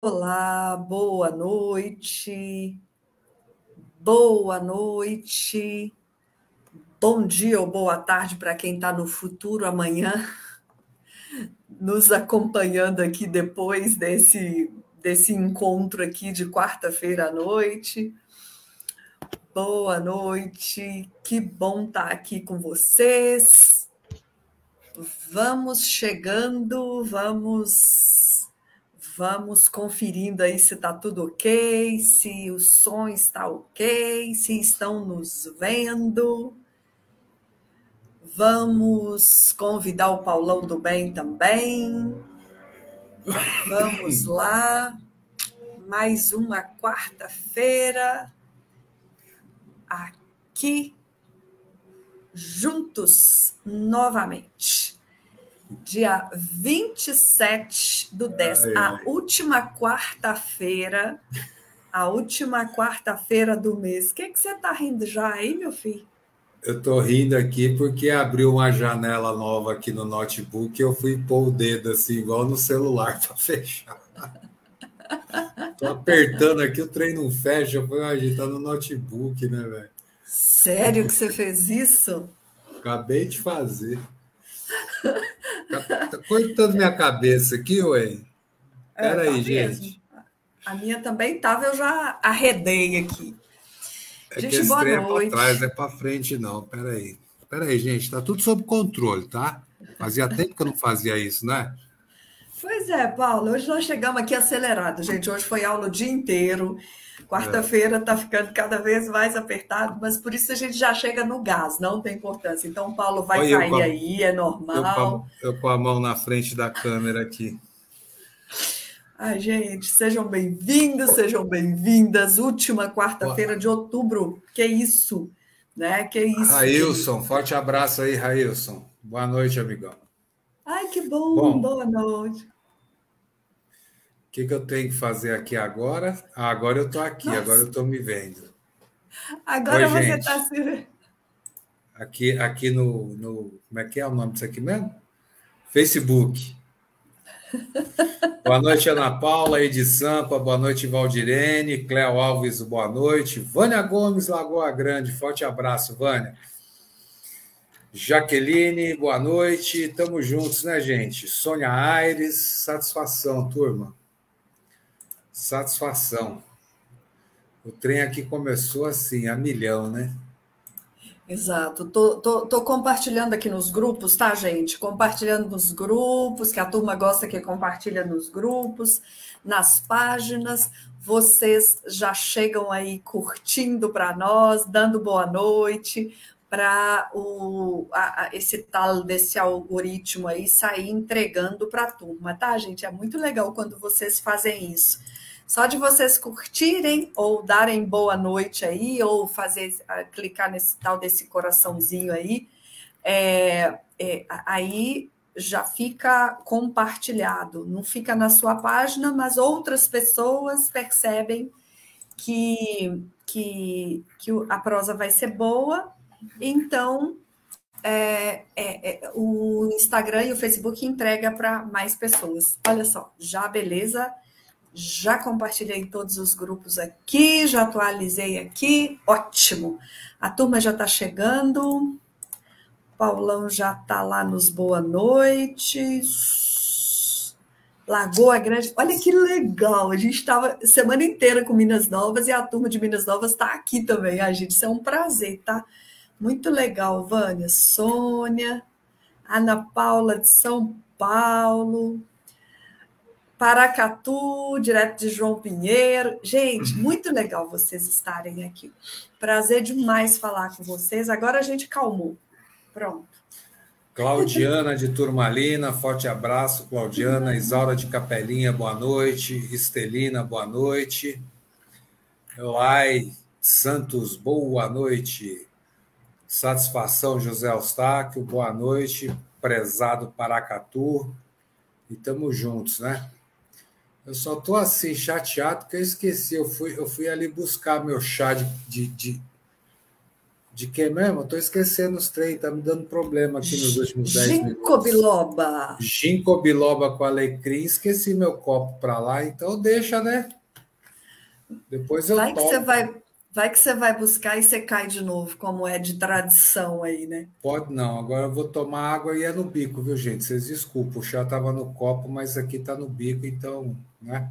Olá, boa noite. Boa noite. Bom dia ou boa tarde para quem está no futuro amanhã, nos acompanhando aqui depois desse encontro aqui de quarta-feira à noite. Boa noite, que bom estar aqui com vocês. Vamos chegando, vamos conferindo aí se está tudo ok, se o som está ok, se estão nos vendo. Vamos convidar o Paulão do Bem também. Vamos lá. Mais uma quarta-feira aqui juntos novamente. Dia 27/10, a última quarta-feira do mês. O que você está rindo já aí, meu filho? Eu estou rindo aqui porque abriu uma janela nova aqui no notebook e eu fui pôr o dedo assim, igual no celular, para fechar. Estou apertando aqui, o trem não fecha. Eu falei, a gente está no notebook, né, velho? Sério que você fez isso? Acabei de fazer. Tá cortando minha cabeça aqui, ué. Espera aí, gente. A minha também estava, eu já arredei aqui. É que Gente, esse boa trem é para trás, noite. não é para frente, não. Espera aí. Espera aí, gente. Está tudo sob controle, tá? Fazia tempo que eu não fazia isso, né? Pois é, Paulo, hoje nós chegamos aqui acelerados, gente. Hoje foi aula o dia inteiro. Quarta-feira está ficando cada vez mais apertado, mas por isso a gente já chega no gás, não tem importância. Então, o Paulo vai Olha eu com cair a, aí, é eu com a, normal. eu com a mão na frente da câmera aqui. Ai, gente, sejam bem-vindos, sejam bem-vindas. Última quarta-feira de outubro. Que isso, né? Que isso, querido. Railson, forte abraço aí, Railson. Boa noite, amigão. Ai, que bom, Bom, boa noite. o que eu tenho que fazer aqui agora? Ah, agora eu estou aqui, agora eu Nossa, estou me vendo. Oi, agora você está gente. se. Aqui no. Como é que é o nome disso aqui mesmo? Facebook. Boa noite, Ana Paula, Edi Sampa, boa noite, Valdirene, Cléo Alves, boa noite. Vânia Gomes, Lagoa Grande, forte abraço, Vânia. Jaqueline, boa noite. Estamos juntos, né, gente? Sônia Aires, satisfação, turma. Satisfação. O trem aqui começou assim, a milhão, né? Exato. Tô compartilhando aqui nos grupos, tá, gente? Compartilhando nos grupos, que a turma gosta que compartilha nos grupos, nas páginas. Vocês já chegam aí curtindo para nós, dando boa noite, para esse tal desse algoritmo aí sair entregando para a turma, tá, gente? É muito legal quando vocês fazem isso. Só de vocês curtirem ou darem boa noite aí, ou clicar nesse tal desse coraçãozinho aí, aí já fica compartilhado. Não fica na sua página, mas outras pessoas percebem que a prosa vai ser boa, então o Instagram e o Facebook entrega para mais pessoas. Olha só, já beleza. Já compartilhei em todos os grupos aqui, já atualizei aqui, ótimo. A turma já está chegando, Paulão já está lá nos boa noites. Lagoa Grande, olha que legal, a gente estava semana inteira com Minas Novas e a turma de Minas Novas está aqui também, a gente, isso é um prazer, tá? Muito legal, Vânia, Sônia, Ana Paula de São Paulo, Paracatu, direto de João Pinheiro. Gente, muito legal vocês estarem aqui. Prazer demais falar com vocês. Agora a gente calmou. Pronto. Claudiana de Turmalina, forte abraço, Claudiana. Isaura de Capelinha, boa noite. Estelina, boa noite. Elai Santos, boa noite. Satisfação, José Eustáquio, boa noite. Prezado Paracatu. E estamos juntos, né? Eu só estou assim, chateado, porque eu esqueci. Eu fui ali buscar meu chá De que mesmo? Eu tô esquecendo os três, tá me dando problema aqui nos últimos 10 minutos. Ginkgo biloba. Ginkgo biloba com alecrim, esqueci meu copo para lá, então deixa, né? Depois eu tomo. Vai que você vai buscar e você cai de novo, como é de tradição aí, né? Pode não, agora eu vou tomar água e é no bico, viu, gente? Vocês desculpem, o chá estava no copo, mas aqui está no bico, então, né?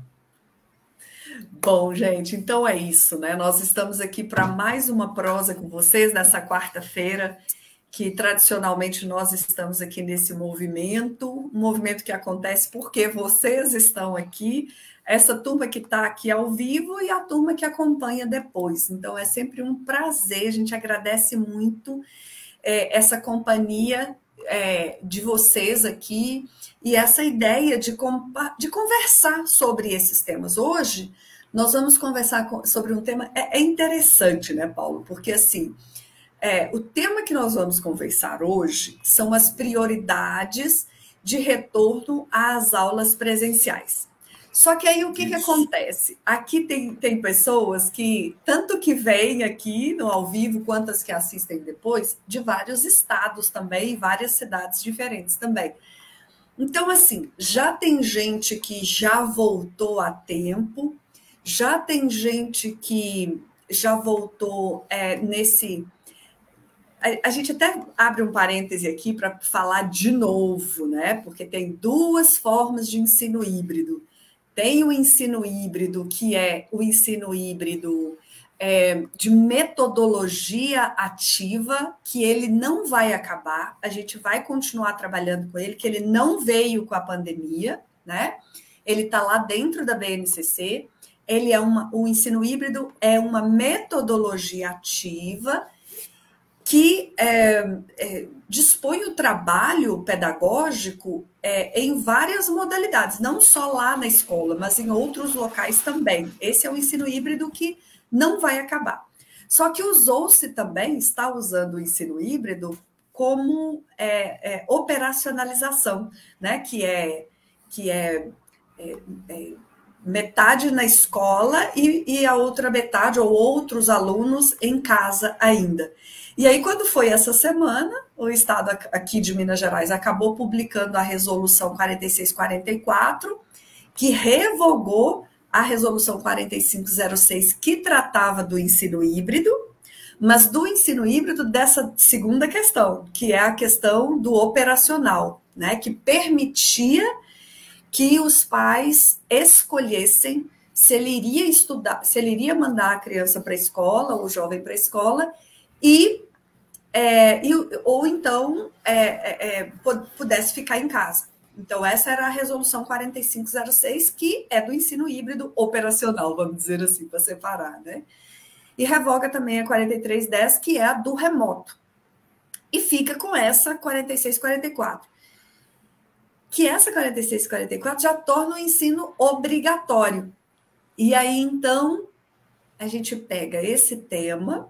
Bom, gente, então é isso, né? Nós estamos aqui para mais uma prosa com vocês nessa quarta-feira, que tradicionalmente nós estamos aqui nesse movimento, um movimento que acontece porque vocês estão aqui, essa turma que está aqui ao vivo e a turma que acompanha depois. Então é sempre um prazer, a gente agradece muito essa companhia de vocês aqui e essa ideia de conversar sobre esses temas. Hoje, nós vamos conversar sobre um tema, é interessante, né, Paulo? Porque, assim, o tema que nós vamos conversar hoje são as prioridades de retorno às aulas presenciais. Só que aí o que acontece? Aqui tem pessoas que, tanto que vêm aqui no ao vivo, quanto as que assistem depois, de vários estados também, e várias cidades diferentes também. Então, assim, já tem gente que já voltou a tempo, já tem gente que já voltou nesse... A gente até abre um parêntese aqui para falar de novo, né? Porque tem duas formas de ensino híbrido. Tem o ensino híbrido, que é o ensino híbrido de metodologia ativa, que ele não vai acabar, a gente vai continuar trabalhando com ele, que ele não veio com a pandemia, né? Ele está lá dentro da BNCC, o ensino híbrido é uma metodologia ativa que dispõe o trabalho pedagógico em várias modalidades, não só lá na escola, mas em outros locais também. Esse é o ensino híbrido que não vai acabar. Só que usou-se também, está usando o ensino híbrido como operacionalização, né? que é metade na escola e a outra metade, ou outros alunos em casa ainda. E aí, quando foi essa semana, o Estado aqui de Minas Gerais acabou publicando a Resolução 4644, que revogou a Resolução 4506, que tratava do ensino híbrido, mas do ensino híbrido dessa segunda questão, que é a questão do operacional, né, que permitia que os pais escolhessem se ele iria estudar, se ele iria mandar a criança para a escola, o jovem para a escola, ou então pudesse ficar em casa. Então, essa era a Resolução 4506, que é do ensino híbrido operacional, vamos dizer assim, para separar, né? E revoga também a 4310, que é a do remoto. E fica com essa 4644. Que essa 4644 já torna o ensino obrigatório. E aí, então, a gente pega esse tema,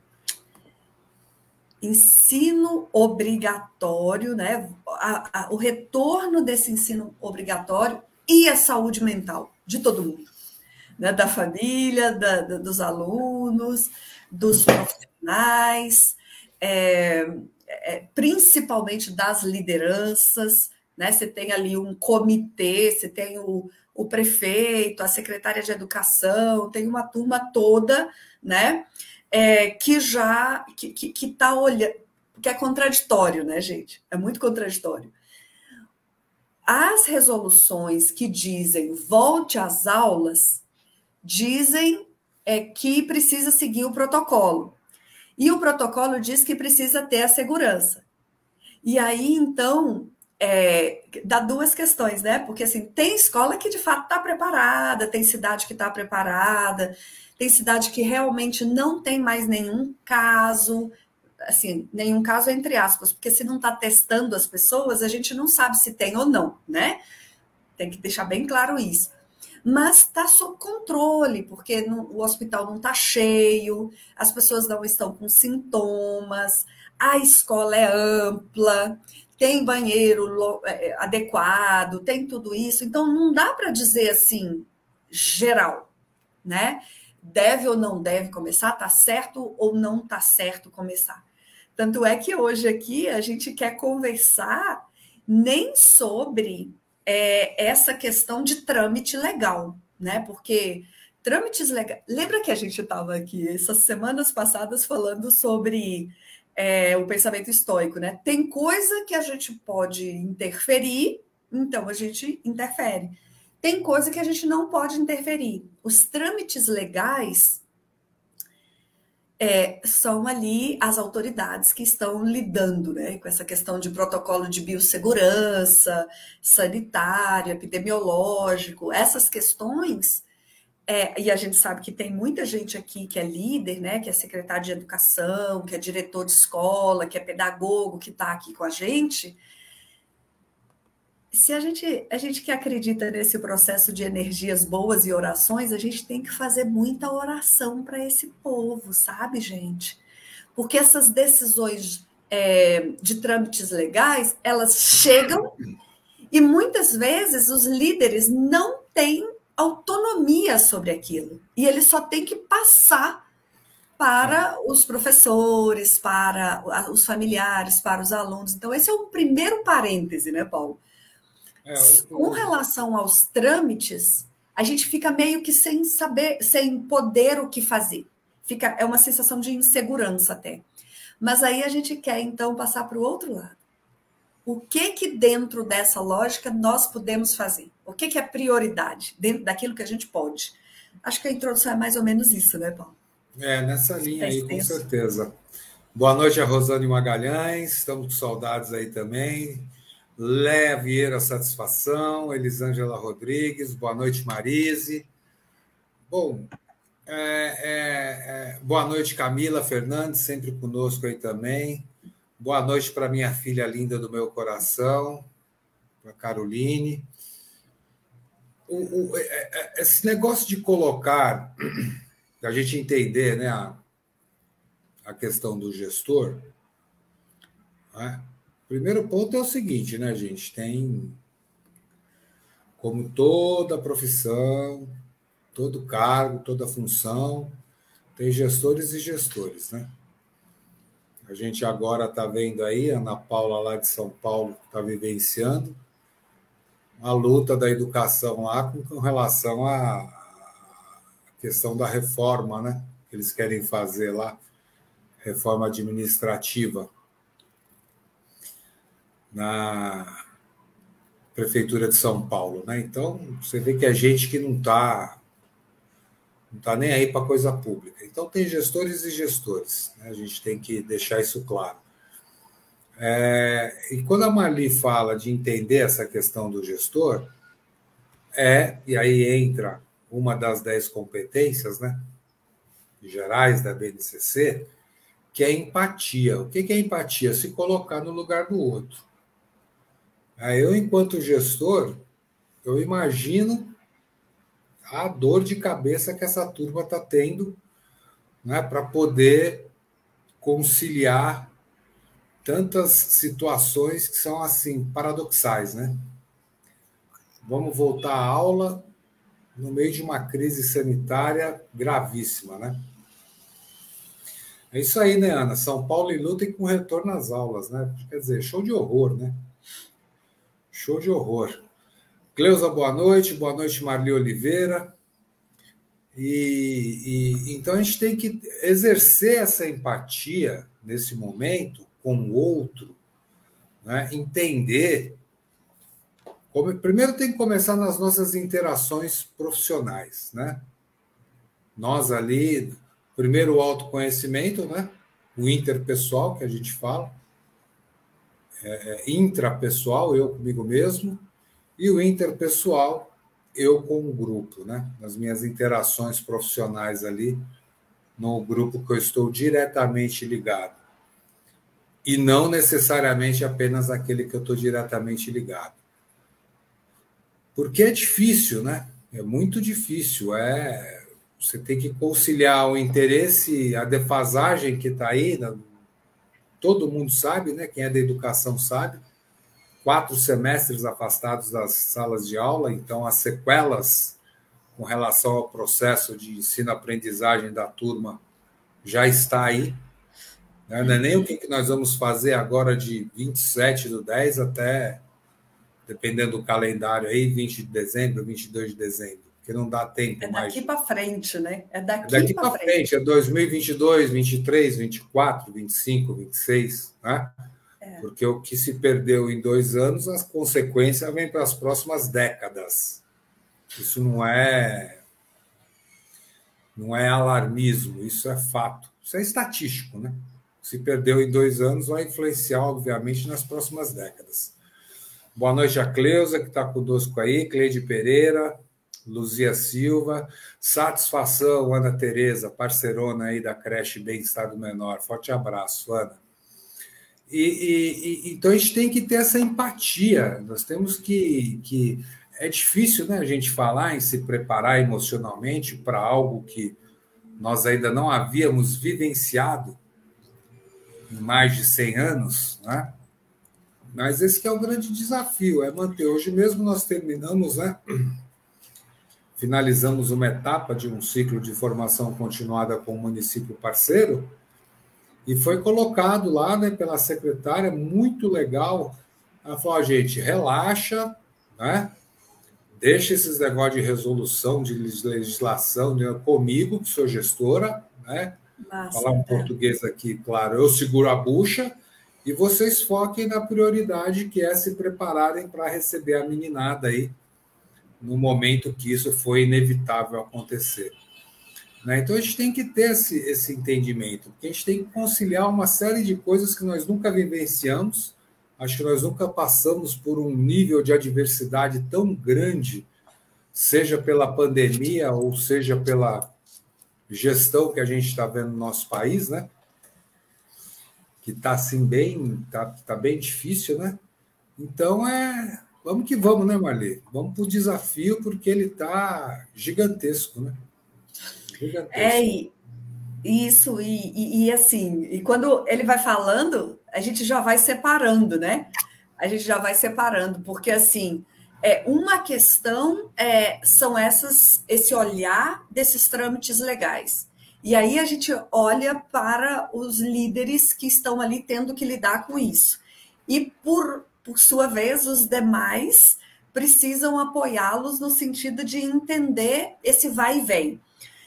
ensino obrigatório, né? O retorno desse ensino obrigatório e a saúde mental de todo mundo, né? Da família, dos alunos, dos profissionais, principalmente das lideranças, né? Você tem ali um comitê, você tem o prefeito, a secretária de educação, tem uma turma toda, né? Que está olhando, que é contraditório, né, gente? É muito contraditório. As resoluções que dizem volte às aulas dizem que precisa seguir o protocolo. E o protocolo diz que precisa ter a segurança. E aí, então, dá duas questões, né? Porque, assim, tem escola que, de fato, está preparada, tem cidade que está preparada, tem cidade que realmente não tem mais nenhum caso, assim, nenhum caso entre aspas, porque se não está testando as pessoas, a gente não sabe se tem ou não, né? Tem que deixar bem claro isso. Mas está sob controle, porque o hospital não está cheio, as pessoas não estão com sintomas, a escola é ampla, tem banheiro adequado, tem tudo isso. Então, não dá para dizer assim, geral, né? deve ou não deve começar, está certo ou não está certo começar. Tanto é que hoje aqui a gente quer conversar nem sobre essa questão de trâmite legal, né? Porque trâmites legais. Lembra que a gente estava aqui essas semanas passadas falando sobre o pensamento estoico, né? Tem coisa que a gente pode interferir, então a gente interfere. Tem coisa que a gente não pode interferir. Os trâmites legais são ali as autoridades que estão lidando, né, com essa questão de protocolo de biossegurança, sanitário, epidemiológico, essas questões. E a gente sabe que tem muita gente aqui que é líder, né, que é secretário de educação, que é diretor de escola, que é pedagogo, que está aqui com a gente. Se a gente que acredita nesse processo de energias boas e orações, a gente tem que fazer muita oração para esse povo, sabe, gente? Porque essas decisões de trâmites legais, elas chegam e muitas vezes os líderes não têm autonomia sobre aquilo. E eles só têm que passar para os professores, para os familiares, para os alunos. Então, esse é o primeiro parêntese, né, Paulo? Com relação aos trâmites, a gente fica meio que sem saber, sem poder o que fazer. É uma sensação de insegurança até. Mas aí a gente quer, então, passar para o outro lado. O que dentro dessa lógica nós podemos fazer? O que é prioridade dentro daquilo que a gente pode? Acho que a introdução é mais ou menos isso, né, Paulo? Nessa linha aí, com certeza. Boa noite a Rosane Magalhães, estamos com saudades aí também. Léa Vieira, satisfação. Elisângela Rodrigues, boa noite, Marise. Bom, boa noite, Camila Fernandes, sempre conosco aí também. Boa noite para minha filha linda do meu coração, para Caroline. Esse negócio de colocar, a gente entender, né, a questão do gestor, né? O primeiro ponto é o seguinte, né, gente? Tem, como toda profissão, todo cargo, toda função, tem gestores e gestores, né? A gente agora está vendo aí, a Ana Paula lá de São Paulo está vivenciando a luta da educação lá com relação à questão da reforma, né? Que eles querem fazer lá, reforma administrativa na Prefeitura de São Paulo, né? Então, você vê que é gente que não está nem aí para coisa pública. Então, tem gestores e gestores, né? A gente tem que deixar isso claro. E quando a Marli fala de entender essa questão do gestor, e aí entra uma das 10 competências, né, gerais da BNCC, que é empatia. O que é empatia? Se colocar no lugar do outro. Eu, enquanto gestor, eu imagino a dor de cabeça que essa turma está tendo, né, para poder conciliar tantas situações que são assim paradoxais, né? Vamos voltar à aula no meio de uma crise sanitária gravíssima, né? É isso aí, né, Ana? São Paulo e luta com retorno às aulas, né? Quer dizer, show de horror, né? Show de horror. Cleusa, boa noite, Marli Oliveira. Então a gente tem que exercer essa empatia nesse momento com o outro, né? Entender. Primeiro tem que começar nas nossas interações profissionais, né? Nós ali, primeiro o autoconhecimento, né? O interpessoal que a gente fala, intrapessoal, eu comigo mesmo, e o interpessoal, eu com o grupo, né? Nas minhas interações profissionais ali, no grupo que eu estou diretamente ligado. E não necessariamente apenas aquele que eu estou diretamente ligado. Porque é difícil, né? É muito difícil. Você tem que conciliar o interesse, a defasagem que está aí, todo mundo sabe, né? Quem é da educação sabe. 4 semestres afastados das salas de aula, então as sequelas com relação ao processo de ensino-aprendizagem da turma já está aí. Não é nem o que nós vamos fazer agora de 27/10 até, dependendo do calendário aí, 20 de dezembro, 22 de dezembro, porque não dá tempo mais. É daqui para frente, né? É daqui para frente. É 2022, 23, 24, 25, 26, né? Porque o que se perdeu em 2 anos, as consequências vêm para as próximas décadas. Isso não é alarmismo, isso é fato. Isso é estatístico, né? Se perdeu em 2 anos, vai influenciar, obviamente, nas próximas décadas. Boa noite a Cleusa, que está conosco aí, Cleide Pereira, Luzia Silva. Satisfação, Ana Tereza, parceirona aí da creche Bem-Estar do Menor. Forte abraço, Ana. Então, a gente tem que ter essa empatia. Nós temos que... É difícil, né, a gente falar em se preparar emocionalmente para algo que nós ainda não havíamos vivenciado em mais de 100 anos, né? Mas esse que é o grande desafio, é manter. Hoje mesmo nós terminamos, né? Finalizamos uma etapa de um ciclo de formação continuada com o município parceiro e foi colocado lá, né, pela secretária, muito legal. Ela falou, gente, relaxa, né? Deixa esses negócios de resolução, de legislação comigo, que sou gestora, né? Massa, falar um português aqui, claro, eu seguro a bucha e vocês foquem na prioridade que é se prepararem para receber a meninada aí no momento que isso foi inevitável acontecer. Né? Então, a gente tem que ter esse entendimento, porque a gente tem que conciliar uma série de coisas que nós nunca vivenciamos, acho que nós nunca passamos por um nível de adversidade tão grande, seja pela pandemia ou seja pela gestão que a gente está vendo no nosso país, né? Que está assim tá bem difícil, né? Então vamos que vamos, né, Marli? Vamos para o desafio, porque ele está gigantesco, né? Gigantesco. Isso, e assim, e quando ele vai falando, a gente já vai separando, né? A gente já vai separando, porque assim, uma questão são esse olhar desses trâmites legais. E aí a gente olha para os líderes que estão ali tendo que lidar com isso. E, por sua vez, os demais precisam apoiá-los no sentido de entender esse vai e vem.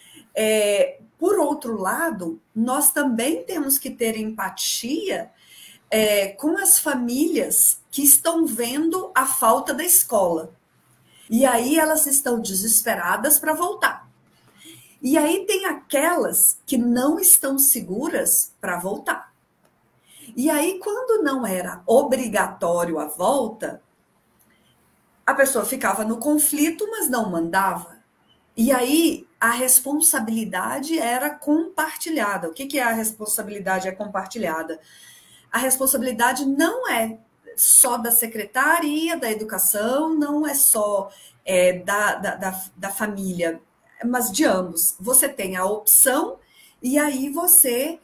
Por outro lado, nós também temos que ter empatia com as famílias que estão vendo a falta da escola. E aí elas estão desesperadas para voltar. E aí tem aquelas que não estão seguras para voltar. E aí, quando não era obrigatório a volta, a pessoa ficava no conflito, mas não mandava. E aí a responsabilidade era compartilhada. O que é a responsabilidade compartilhada? A responsabilidade não é só da Secretaria da Educação, não é só da família, mas de ambos. Você tem a opção e aí você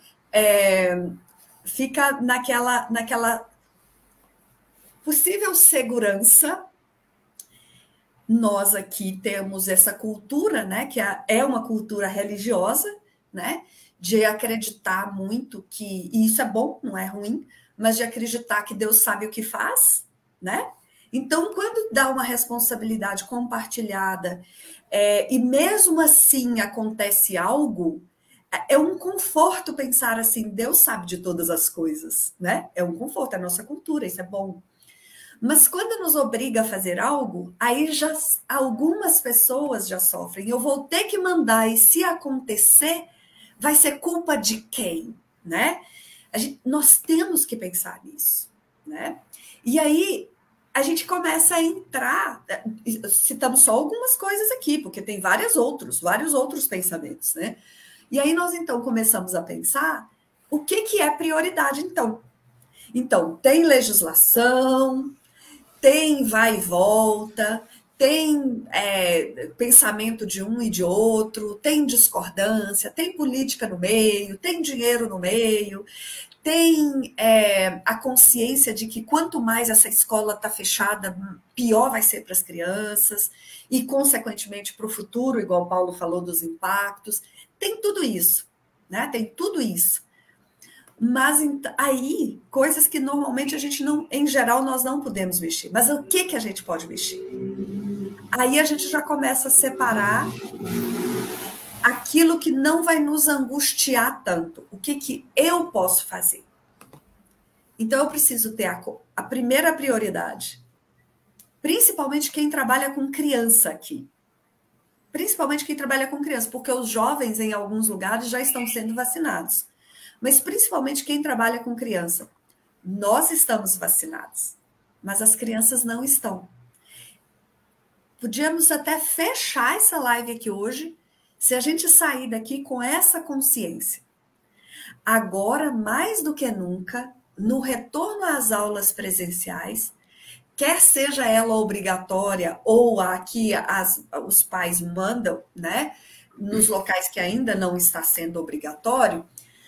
fica naquela possível segurança. Nós aqui temos essa cultura, né, que é uma cultura religiosa, né, de acreditar muito que, e isso é bom, não é ruim, mas de acreditar que Deus sabe o que faz, né? Então, quando dá uma responsabilidade compartilhada e mesmo assim acontece algo, é um conforto pensar assim, Deus sabe de todas as coisas, né? É um conforto, é a nossa cultura, isso é bom. Mas quando nos obriga a fazer algo, aí já algumas pessoas já sofrem. Eu vou ter que mandar e se acontecer, vai ser culpa de quem, né? Nós temos que pensar nisso, né? E aí a gente começa a entrar, citamos só algumas coisas aqui, porque tem vários outros pensamentos, né? E aí nós então começamos a pensar o que é prioridade então. Então, tem legislação, tem vai e volta, tem pensamento de um e de outro, tem discordância, tem política no meio, tem dinheiro no meio, tem a consciência de que quanto mais essa escola está fechada, pior vai ser para as crianças e, consequentemente, para o futuro, igual o Paulo falou dos impactos. Tem tudo isso, né? Tem tudo isso. Mas aí, coisas que normalmente a gente não, em geral, nós não podemos mexer. Mas o que a gente pode mexer? Aí a gente já começa a separar aquilo que não vai nos angustiar tanto. O que eu posso fazer? Então, eu preciso ter a primeira prioridade. Principalmente quem trabalha com criança aqui. Principalmente quem trabalha com criança, porque os jovens, em alguns lugares, já estão sendo vacinados. Mas, principalmente, quem trabalha com criança. Nós estamos vacinados, mas as crianças não estão. Podíamos até fechar essa live aqui hoje, se a gente sair daqui com essa consciência. Agora, mais do que nunca, no retorno às aulas presenciais, quer seja ela obrigatória ou aqui os pais mandam, né, nos locais que ainda não está sendo obrigatório,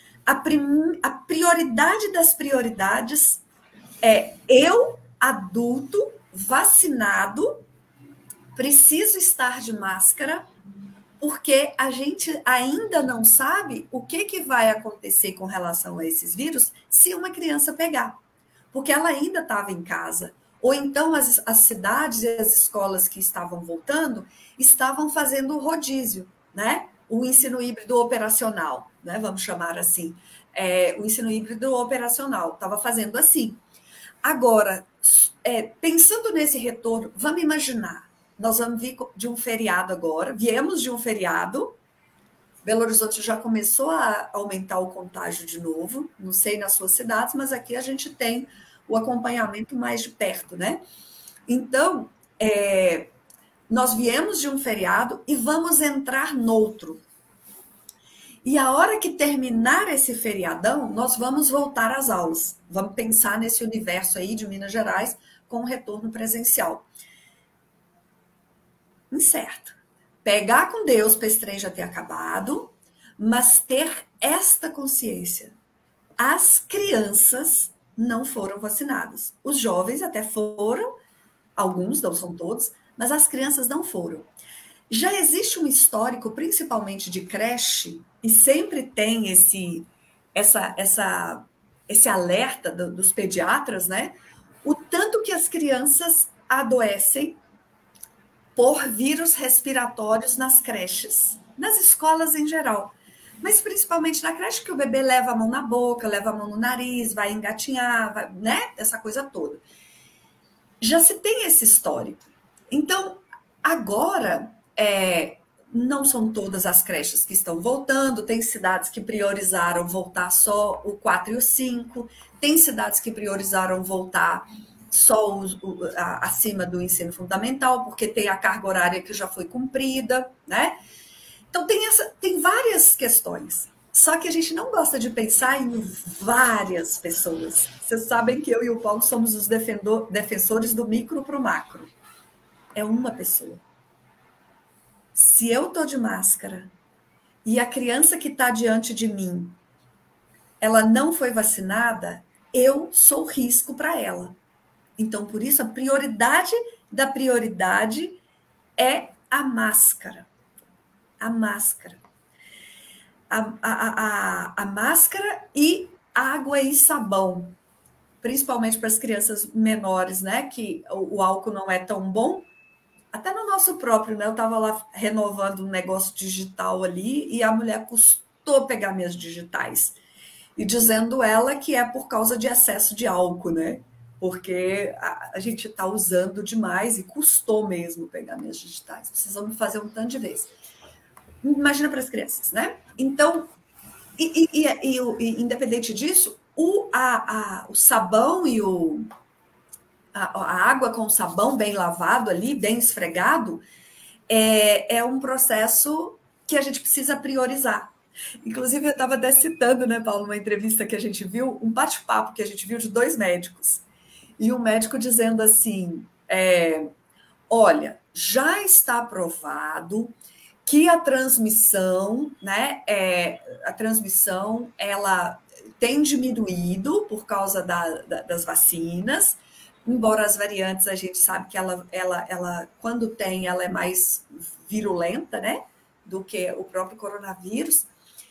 a prioridade das prioridades é eu, adulto, vacinado, preciso estar de máscara, porque a gente ainda não sabe o que vai acontecer com relação a esses vírus se uma criança pegar, porque ela ainda estava em casa. Ou então as cidades e as escolas que estavam voltando estavam fazendo o rodízio, né? O ensino híbrido operacional, né? Vamos chamar assim. O ensino híbrido operacional estava fazendo assim. Agora, pensando nesse retorno, vamos imaginar, nós vamos vir de um feriado agora, viemos de um feriado, Belo Horizonte já começou a aumentar o contágio de novo, não sei nas suas cidades, mas aqui a gente tem o acompanhamento mais de perto, né? Então, nós viemos de um feriado e vamos entrar noutro. E a hora que terminar esse feriadão, nós vamos voltar às aulas. Vamos pensar nesse universo aí de Minas Gerais com o retorno presencial. Incerto. Pegar com Deus para esse trem já ter acabado, mas ter esta consciência. As crianças não foram vacinadas. Os jovens até foram, alguns, não são todos, mas as crianças não foram. Já existe um histórico, principalmente de creche, e sempre tem esse alerta dos pediatras, né? O tanto que as crianças adoecem por vírus respiratórios nas creches, nas escolas em geral. Mas principalmente na creche, que o bebê leva a mão na boca, leva a mão no nariz, vai engatinhar, né? Essa coisa toda. Já se tem esse histórico. Então, agora, não são todas as creches que estão voltando, tem cidades que priorizaram voltar só o 4 e o 5, tem cidades que priorizaram voltar só acima do ensino fundamental, porque tem a carga horária que já foi cumprida, né? Então, tem várias questões. Só que a gente não gosta de pensar em várias pessoas. Vocês sabem que eu e o Paulo somos os defensores do micro para o macro. É uma pessoa. Se eu estou de máscara e a criança que está diante de mim, ela não foi vacinada, eu sou risco para ela. Então, por isso, a prioridade da prioridade é a máscara. A máscara. A máscara e água e sabão, principalmente para as crianças menores, né? Que o álcool não é tão bom. Até no nosso próprio, né? Eu estava lá renovando um negócio digital ali e a mulher custou pegar minhas digitais. E dizendo ela que é por causa de excesso de álcool, né? Porque a gente está usando demais e custou mesmo pegar minhas digitais. Precisamos fazer um tanto de vezes. Imagina para as crianças, né? Então, independente disso, o sabão e a água com sabão bem lavado ali, bem esfregado, é um processo que a gente precisa priorizar. Inclusive, eu estava até citando, né, Paulo, uma entrevista que a gente viu, um bate-papo que a gente viu de 2 médicos. E um médico dizendo assim, olha, já está provado que a transmissão, né, a transmissão ela tem diminuído por causa das vacinas, embora as variantes a gente sabe que ela quando tem, ela é mais virulenta, né, do que o próprio coronavírus.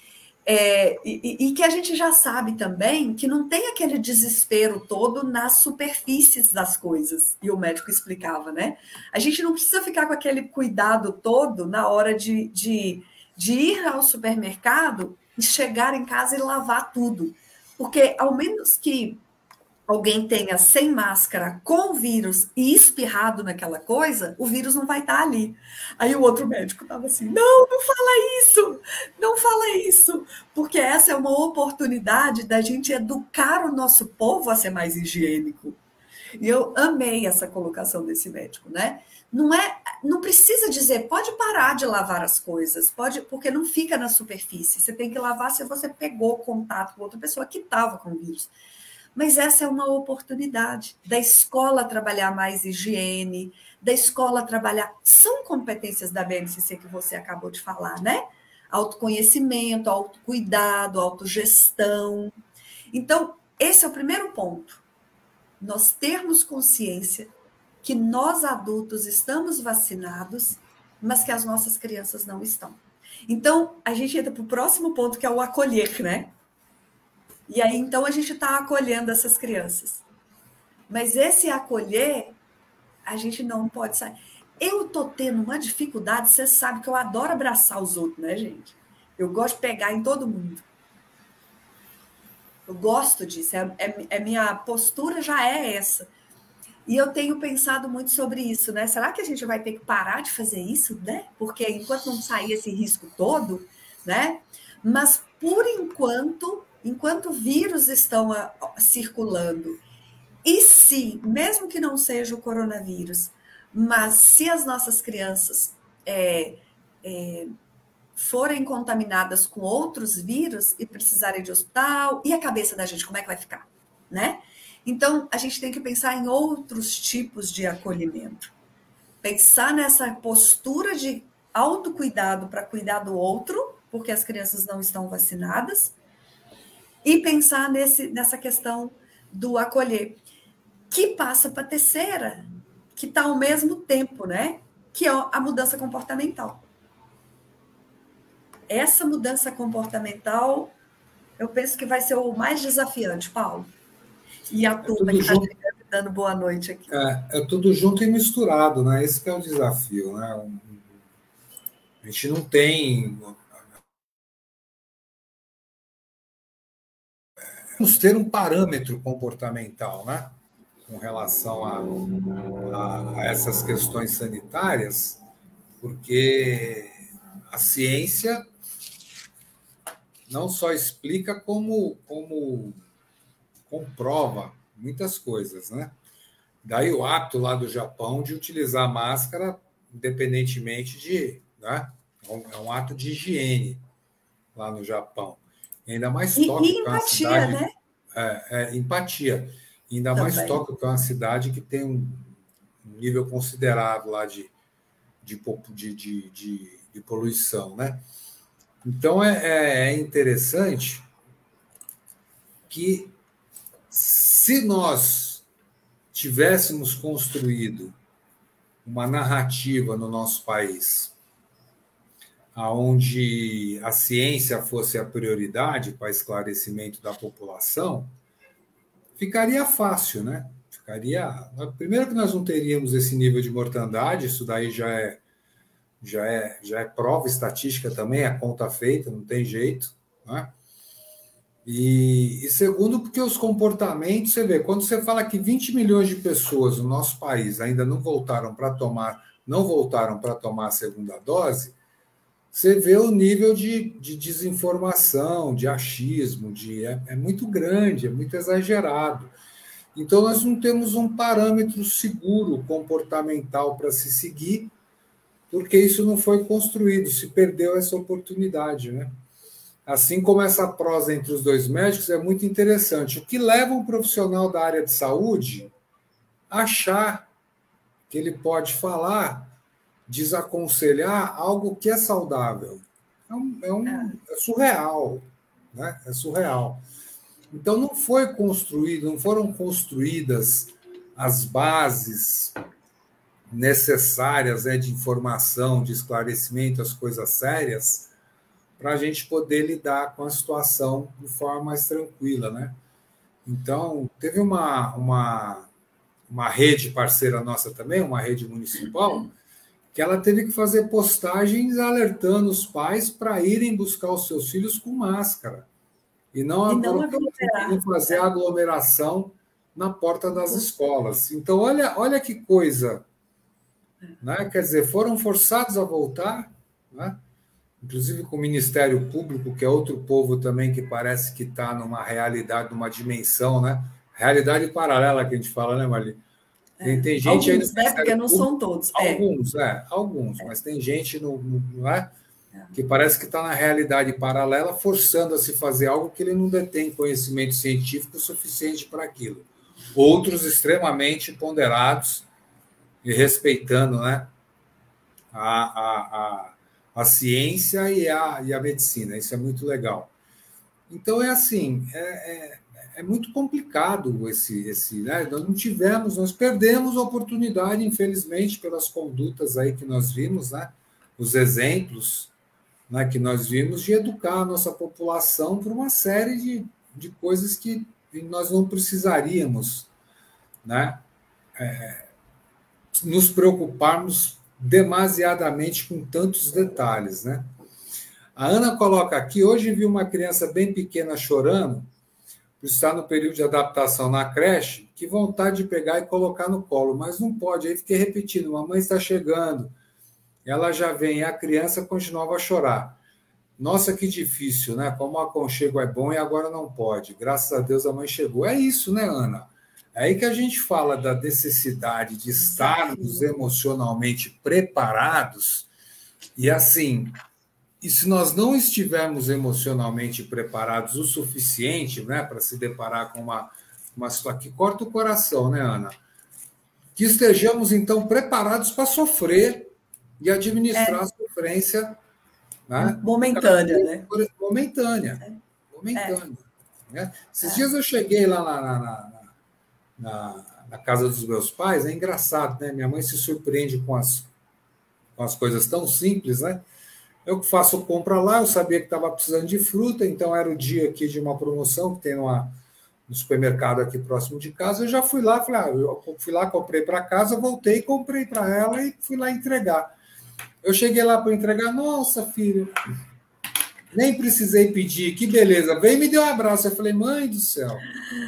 E que a gente já sabe também que não tem aquele desespero todo nas superfícies das coisas, e o médico explicava, né? A gente não precisa ficar com aquele cuidado todo na hora de ir ao supermercado e chegar em casa e lavar tudo. Porque, ao menos que alguém tenha sem máscara, com vírus e espirrado naquela coisa, o vírus não vai estar ali. Aí o outro médico estava assim, não fala isso, porque essa é uma oportunidade da gente educar o nosso povo a ser mais higiênico. E eu amei essa colocação desse médico, né? Não precisa dizer, pode parar de lavar as coisas, porque não fica na superfície. Você tem que lavar se você pegou contato com outra pessoa que estava com o vírus. Mas essa é uma oportunidade da escola trabalhar mais higiene, da escola trabalhar... São competências da BNCC que você acabou de falar, né? Autoconhecimento, autocuidado, autogestão. Então, esse é o primeiro ponto. Nós termos consciência que nós adultos estamos vacinados, mas que as nossas crianças não estão. Então, a gente entra para o próximo ponto, que é o acolher, né? E aí, então, a gente está acolhendo essas crianças. Mas esse acolher, a gente não pode sair. Eu estou tendo uma dificuldade, você sabe que eu adoro abraçar os outros, né, gente? Eu gosto de pegar em todo mundo. Eu gosto disso, minha postura já é essa. E eu tenho pensado muito sobre isso, né? Será que a gente vai ter que parar de fazer isso, né? Porque enquanto não sair esse risco todo, né? Mas, por enquanto vírus estão circulando, e se, mesmo que não seja o coronavírus, mas se as nossas crianças forem contaminadas com outros vírus e precisarem de hospital, e a cabeça da gente, como é que vai ficar, né? Então, a gente tem que pensar em outros tipos de acolhimento. Pensar nessa postura de autocuidado para cuidar do outro, porque as crianças não estão vacinadas, e pensar nessa questão do acolher, que passa para a terceira, que está ao mesmo tempo, né? Que é a mudança comportamental. Essa mudança comportamental, eu penso que vai ser o mais desafiante, Paulo. E a turma que está chegando dando boa noite aqui. É tudo junto e misturado, né? Esse que é o desafio, né? A gente não tem... Vamos ter um parâmetro comportamental, né? Com relação a essas questões sanitárias, porque a ciência não só explica como comprova muitas coisas, né? Daí o hábito lá do Japão de utilizar máscara independentemente de... Né? É um ato de higiene lá no Japão. E ainda mais Tóquio, que é uma cidade... Né? Empatia. Ainda também. Mais Tóquio, que é uma cidade que tem um nível considerável lá de poluição, né? Então, é interessante que, se nós tivéssemos construído uma narrativa no nosso país onde a ciência fosse a prioridade para esclarecimento da população, ficaria fácil, né? Primeiro que nós não teríamos esse nível de mortandade, isso daí já é prova estatística também, a conta feita, não tem jeito, né? E segundo, porque os comportamentos, você vê, quando você fala que 20 milhões de pessoas no nosso país ainda não voltaram para tomar a segunda dose, você vê o nível de desinformação, de achismo, é muito grande, é muito exagerado. Então, nós não temos um parâmetro seguro comportamental para se seguir, porque isso não foi construído, se perdeu essa oportunidade, né? Assim como essa prosa entre os dois médicos é muito interessante. O que leva um profissional da área de saúde a achar que ele pode falar desaconselhar algo que é saudável. É surreal, né? É surreal. Então, não foram construídas as bases necessárias, né, de informação, de esclarecimento, as coisas sérias, para a gente poder lidar com a situação de forma mais tranquila, né? Então, teve uma rede parceira nossa também, uma rede municipal, que ela teve que fazer postagens alertando os pais para irem buscar os seus filhos com máscara e não fazer aglomeração na porta das escolas. Então, olha que coisa, né? Quer dizer, foram forçados a voltar, né? Inclusive com o Ministério Público, que é outro povo também que parece que está numa realidade, numa dimensão, né? Realidade paralela que a gente fala, né, Marli? Tem gente alguns, aí, né? Porque não são todos. Alguns, mas tem gente não é? Que parece que está na realidade paralela, forçando a se fazer algo que ele não detém conhecimento científico suficiente para aquilo. Outros extremamente ponderados e respeitando, né, a ciência e a medicina. Isso é muito legal. Então, é assim, é muito complicado esse, né? Nós perdemos a oportunidade, infelizmente, pelas condutas aí que nós vimos, né? Os exemplos, né, que nós vimos de educar a nossa população por uma série de coisas que nós não precisaríamos, né, nos preocuparmos demasiadamente com tantos detalhes, né? A Ana coloca aqui, hoje vi uma criança bem pequena chorando, por estar no período de adaptação na creche, que vontade de pegar e colocar no colo, mas não pode. Aí fiquei repetindo, mamãe está chegando, ela já vem, e a criança continuava a chorar. Nossa, que difícil, né? Como o aconchego é bom e agora não pode. Graças a Deus a mãe chegou. É isso, né, Ana? É aí que a gente fala da necessidade de estarmos emocionalmente preparados. E assim, e se nós não estivermos emocionalmente preparados o suficiente, né, para se deparar com uma situação que corta o coração, né, Ana? Que estejamos, então, preparados para sofrer e administrar a sofrência, né? Momentânea, né? Momentânea. Né? Esses dias eu cheguei lá na casa dos meus pais, é engraçado, né? Minha mãe se surpreende com as coisas tão simples, né? Eu faço compra lá, eu sabia que estava precisando de fruta, então era o dia aqui de uma promoção que tem no supermercado aqui próximo de casa. Eu já fui lá, eu fui lá, comprei para casa, voltei, comprei para ela e fui lá entregar. Eu cheguei lá para entregar, nossa, filho, nem precisei pedir, que beleza. Veio e me deu um abraço. Eu falei, mãe do céu.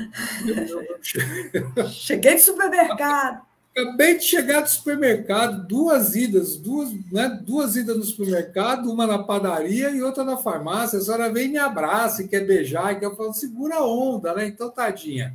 Cheguei do supermercado. Acabei de chegar do supermercado, duas idas no supermercado, uma na padaria e outra na farmácia. A senhora vem e me abraça e quer beijar, e eu falo, segura a onda, né? Então, tadinha.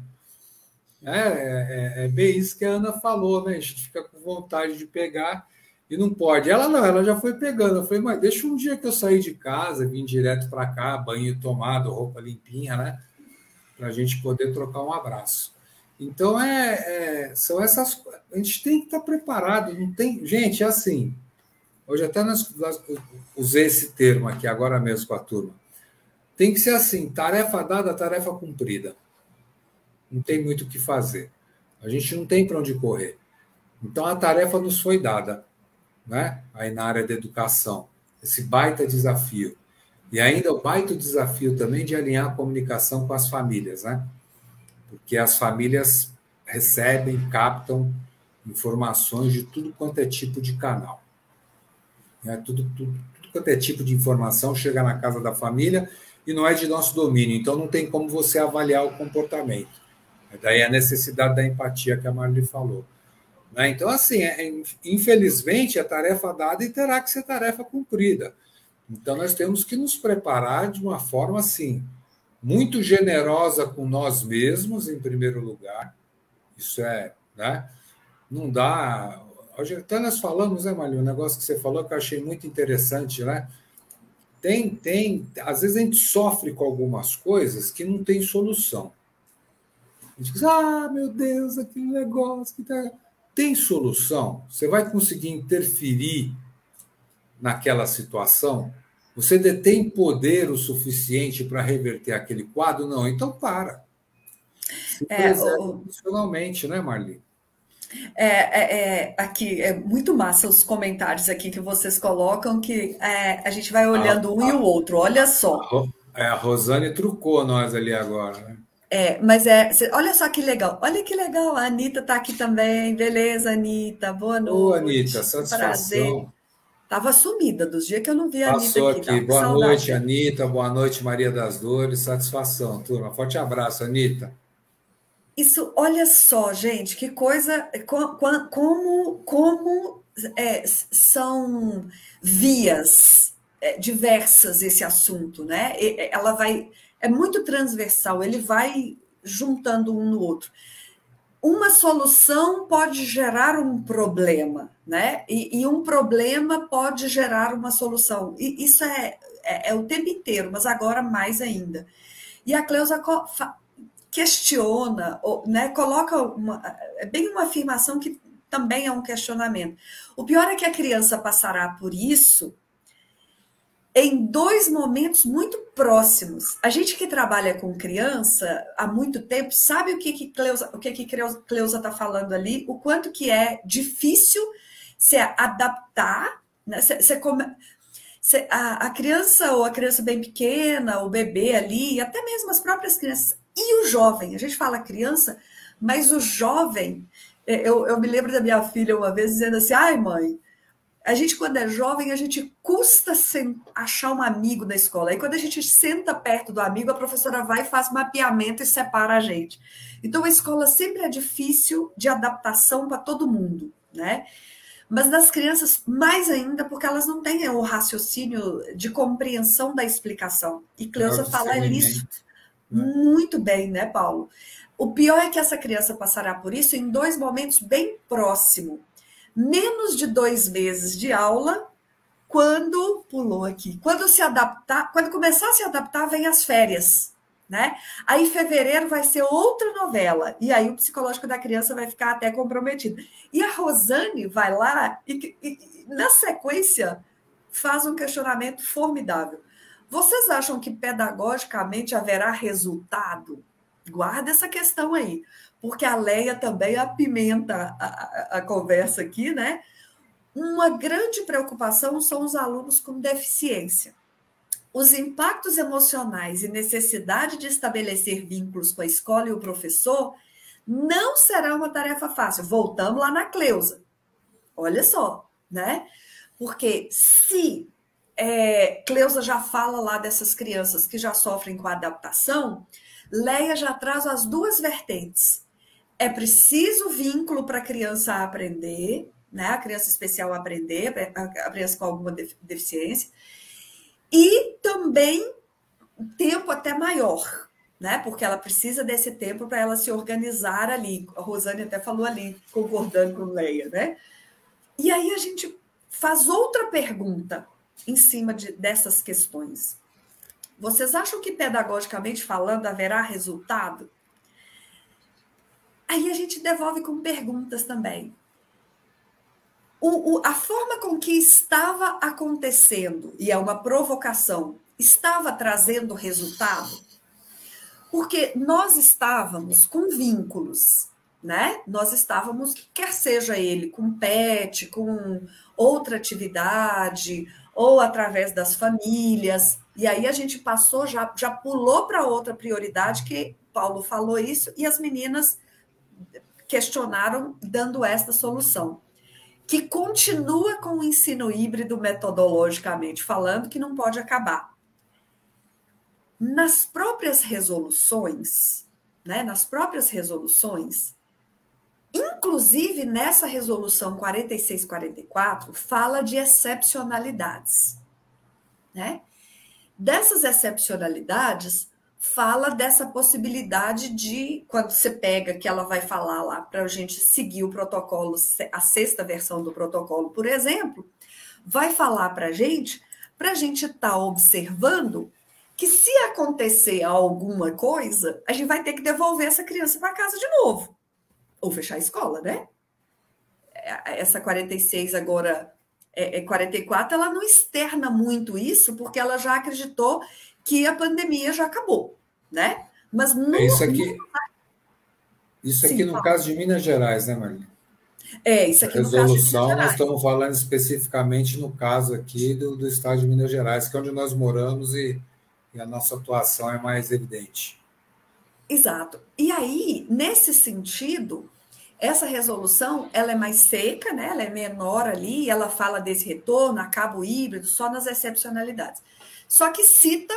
É bem isso que a Ana falou, né? A gente fica com vontade de pegar e não pode. Ela não, ela já foi pegando. Eu falei, mas deixa um dia que eu sair de casa, vim direto para cá, banho tomado, roupa limpinha, né? Para a gente poder trocar um abraço. Então, são essas coisas. A gente tem que estar preparado. Não tem... Gente, é assim. Hoje até usei esse termo aqui agora mesmo com a turma. Tem que ser assim, tarefa dada, tarefa cumprida. Não tem muito o que fazer. A gente não tem para onde correr. Então, a tarefa nos foi dada, né? Aí na área da educação. Esse baita desafio. E ainda o baita desafio também de alinhar a comunicação com as famílias, né? Porque as famílias recebem, captam informações de tudo quanto é tipo de canal. Né? Tudo quanto é tipo de informação chega na casa da família e não é de nosso domínio, então não tem como você avaliar o comportamento. Daí a necessidade da empatia que a Marli falou. Né? Então, assim, infelizmente, é tarefa dada e terá que ser tarefa cumprida. Então, nós temos que nos preparar de uma forma, assim, muito generosa com nós mesmos, em primeiro lugar. Isso né? Não dá... Hoje até nós falamos, né, Marli, um negócio que você falou que eu achei muito interessante, né? Às vezes a gente sofre com algumas coisas que não tem solução. A gente diz, meu Deus, aquele negócio que tá... tem solução? Você vai conseguir interferir naquela situação? Você detém poder o suficiente para reverter aquele quadro? Não, então para. Se É, preserve emocionalmente, né, Marli? aqui é muito massa os comentários aqui que vocês colocam, que a gente vai A, olhando um e o a, outro. Olha só. a Rosane trucou nós ali agora, né? Mas olha só que legal. Olha que legal. A Anitta está aqui também. Beleza, Anitta. Boa Ô, Anitta, noite. Que prazer. satisfação. Tava sumida dos dias que eu não vi a Anitta Passou aqui. aqui. Tava com Boa saudade noite, dela. Anitta. Boa noite, Maria das Dores. Satisfação, turma. Forte abraço, Anitta. Isso, olha só, gente, que coisa, são vias diversas esse assunto, né? Ela vai, é muito transversal, ele vai juntando um no outro. Uma solução pode gerar um problema, né? E um problema pode gerar uma solução. E isso é o tempo inteiro, mas agora mais ainda. E a Cleusa questiona, né, coloca é bem uma afirmação que também é um questionamento. O pior é que a criança passará por isso em dois momentos muito próximos. A gente que trabalha com criança há muito tempo sabe o que Cleusa está falando ali, o quanto que é difícil se adaptar, né? A criança ou a criança bem pequena, o bebê ali, até mesmo as próprias crianças, e o jovem, a gente fala criança, mas o jovem, eu me lembro da minha filha uma vez dizendo assim, ai mãe, a gente quando é jovem, a gente custa achar um amigo na escola, e quando a gente senta perto do amigo, a professora vai e faz mapeamento e separa a gente. Então a escola sempre é difícil de adaptação para todo mundo, né? Mas das crianças, mais ainda, porque elas não têm o raciocínio de compreensão da explicação. E É o Cleusa fala isso discernimento, né? muito bem, né, Paulo? O pior é que essa criança passará por isso em dois momentos bem próximos. Menos de 2 meses de aula, quando se adaptar, quando começar a se adaptar, vem as férias, né? Aí fevereiro vai ser outra novela, e aí o psicológico da criança vai ficar até comprometido. E a Rosane vai lá e na sequência, faz um questionamento formidável. Vocês acham que pedagogicamente haverá resultado? Guarda essa questão aí, porque a Leia também apimenta a conversa aqui, né? Uma grande preocupação são os alunos com deficiência. Os impactos emocionais e necessidade de estabelecer vínculos com a escola e o professor não será uma tarefa fácil. Voltamos lá na Cleusa. Olha só, né? Porque se Cleusa já fala lá dessas crianças que já sofrem com a adaptação, Leia já traz as duas vertentes. É preciso vínculo para a criança aprender, né? A criança especial aprender, a criança com alguma deficiência, e também tempo até maior, né? Porque ela precisa desse tempo para ela se organizar ali. A Rosane até falou ali, concordando com Leia, né? E aí a gente faz outra pergunta em cima dessas questões. Vocês acham que, pedagogicamente falando, haverá resultado? Aí a gente devolve com perguntas também. A forma com que estava acontecendo, e é uma provocação, estava trazendo resultado? Porque nós estávamos com vínculos, né? Nós estávamos, quer seja ele com pet, com outra atividade, ou através das famílias, e aí a gente passou, já pulou para outra prioridade, que Paulo falou isso, e as meninas questionaram dando esta solução, que continua com o ensino híbrido metodologicamente falando, que não pode acabar. Nas próprias resoluções, né, inclusive nessa resolução 4644, fala de excepcionalidades, né? Dessas excepcionalidades, fala dessa possibilidade de, quando você pega, que ela vai falar lá para a gente seguir o protocolo, a sexta versão do protocolo, por exemplo, vai falar para a gente estar observando que se acontecer alguma coisa, a gente vai ter que devolver essa criança para casa de novo. Ou fechar a escola, né? essa 46 agora é 44, ela não externa muito isso, porque ela já acreditou que a pandemia já acabou, né? Mas isso aqui no caso de Minas Gerais, né, Marília? Isso A aqui no caso de Minas resolução, nós Gerais. estamos falando especificamente no caso aqui do estado de Minas Gerais, que é onde nós moramos e a nossa atuação é mais evidente. Exato. E aí, nesse sentido, essa resolução, ela é mais seca, né? Ela é menor ali, ela fala desse retorno a cabo híbrido só nas excepcionalidades. Só que cita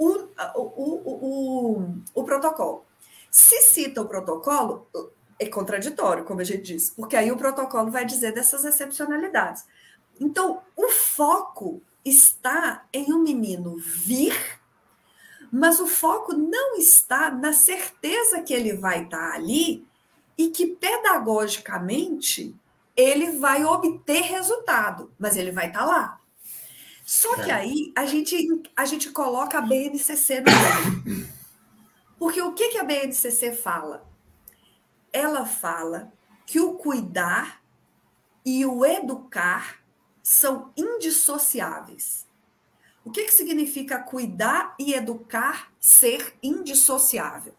o protocolo. Se cita o protocolo, é contraditório, como a gente disse, porque aí o protocolo vai dizer dessas excepcionalidades. Então, o foco está em um menino vir, mas o foco não está na certeza que ele vai estar ali e que pedagogicamente ele vai obter resultado, mas ele vai estar lá. Só que aí a gente coloca a BNCC no meio. Porque o que a BNCC fala? Ela fala que o cuidar e o educar são indissociáveis. O que significa cuidar e educar ser indissociável?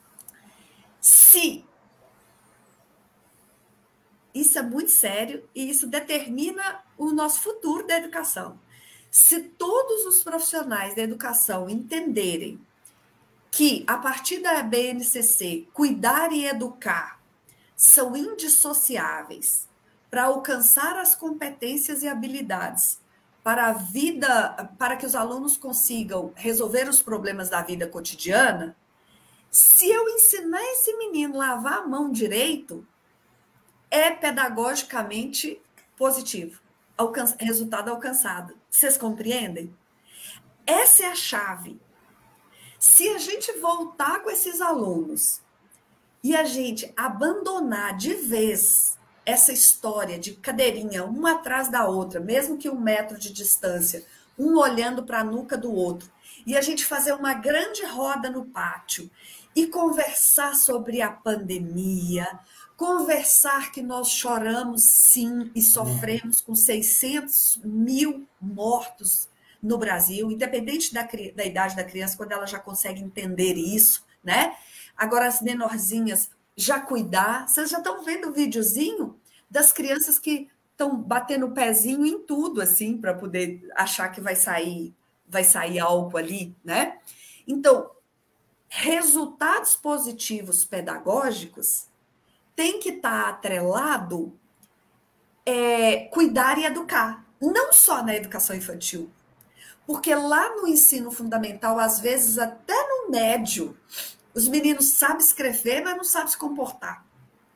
Se isso é muito sério e isso determina o nosso futuro da educação. Se todos os profissionais da educação entenderem que, a partir da BNCC, cuidar e educar são indissociáveis para alcançar as competências e habilidades para a vida, para que os alunos consigam resolver os problemas da vida cotidiana, se eu ensinar esse menino a lavar a mão direito, é pedagogicamente positivo. Resultado alcançado. Vocês compreendem? Essa é a chave. Se a gente voltar com esses alunos e a gente abandonar de vez essa história de cadeirinha, uma atrás da outra, mesmo que 1 metro de distância, um olhando para a nuca do outro, e a gente fazer uma grande roda no pátio e conversar sobre a pandemia, conversar que nós choramos sim e sofremos com 600 mil mortos no Brasil, independente da idade da criança, quando ela já consegue entender isso, né? Agora as menorzinhas já cuidar, vocês já estão vendo o videozinho das crianças que estão batendo o pezinho em tudo, assim, para poder achar que vai sair álcool ali, né? Então, resultados positivos pedagógicos tem que estar atrelado cuidar e educar, não só na educação infantil, porque lá no ensino fundamental, às vezes até no médio, os meninos sabem escrever, mas não sabem se comportar.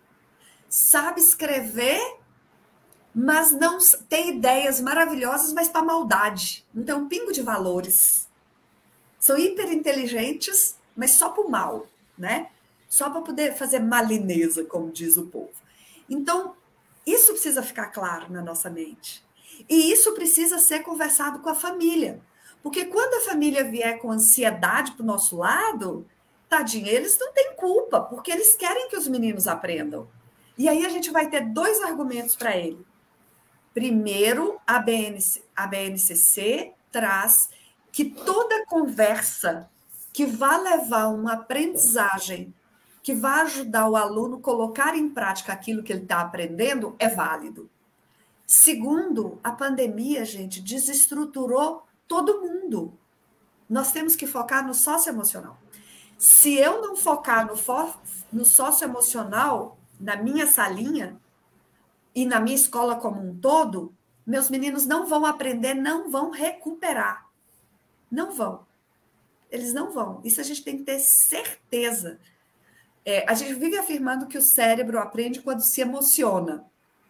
Sabe escrever, mas não tem ideias maravilhosas, mas para maldade. Não tem um pingo de valores. São hiperinteligentes, mas só para o mal, né? Só para poder fazer malineza, como diz o povo. Então, isso precisa ficar claro na nossa mente. E isso precisa ser conversado com a família. Porque quando a família vier com ansiedade para o nosso lado, tadinho, eles não têm culpa, porque eles querem que os meninos aprendam. E aí a gente vai ter 2 argumentos para ele. Primeiro, a BNCC traz que toda conversa que vai levar uma aprendizagem, que vai ajudar o aluno a colocar em prática aquilo que ele está aprendendo, é válido. Segundo, a pandemia, gente, desestruturou todo mundo. Nós temos que focar no socioemocional. Se eu não focar no socioemocional, na minha salinha e na minha escola como um todo, meus meninos não vão aprender, não vão recuperar. Não vão. Eles não vão. Isso a gente tem que ter certeza. A gente vive afirmando que o cérebro aprende quando se emociona.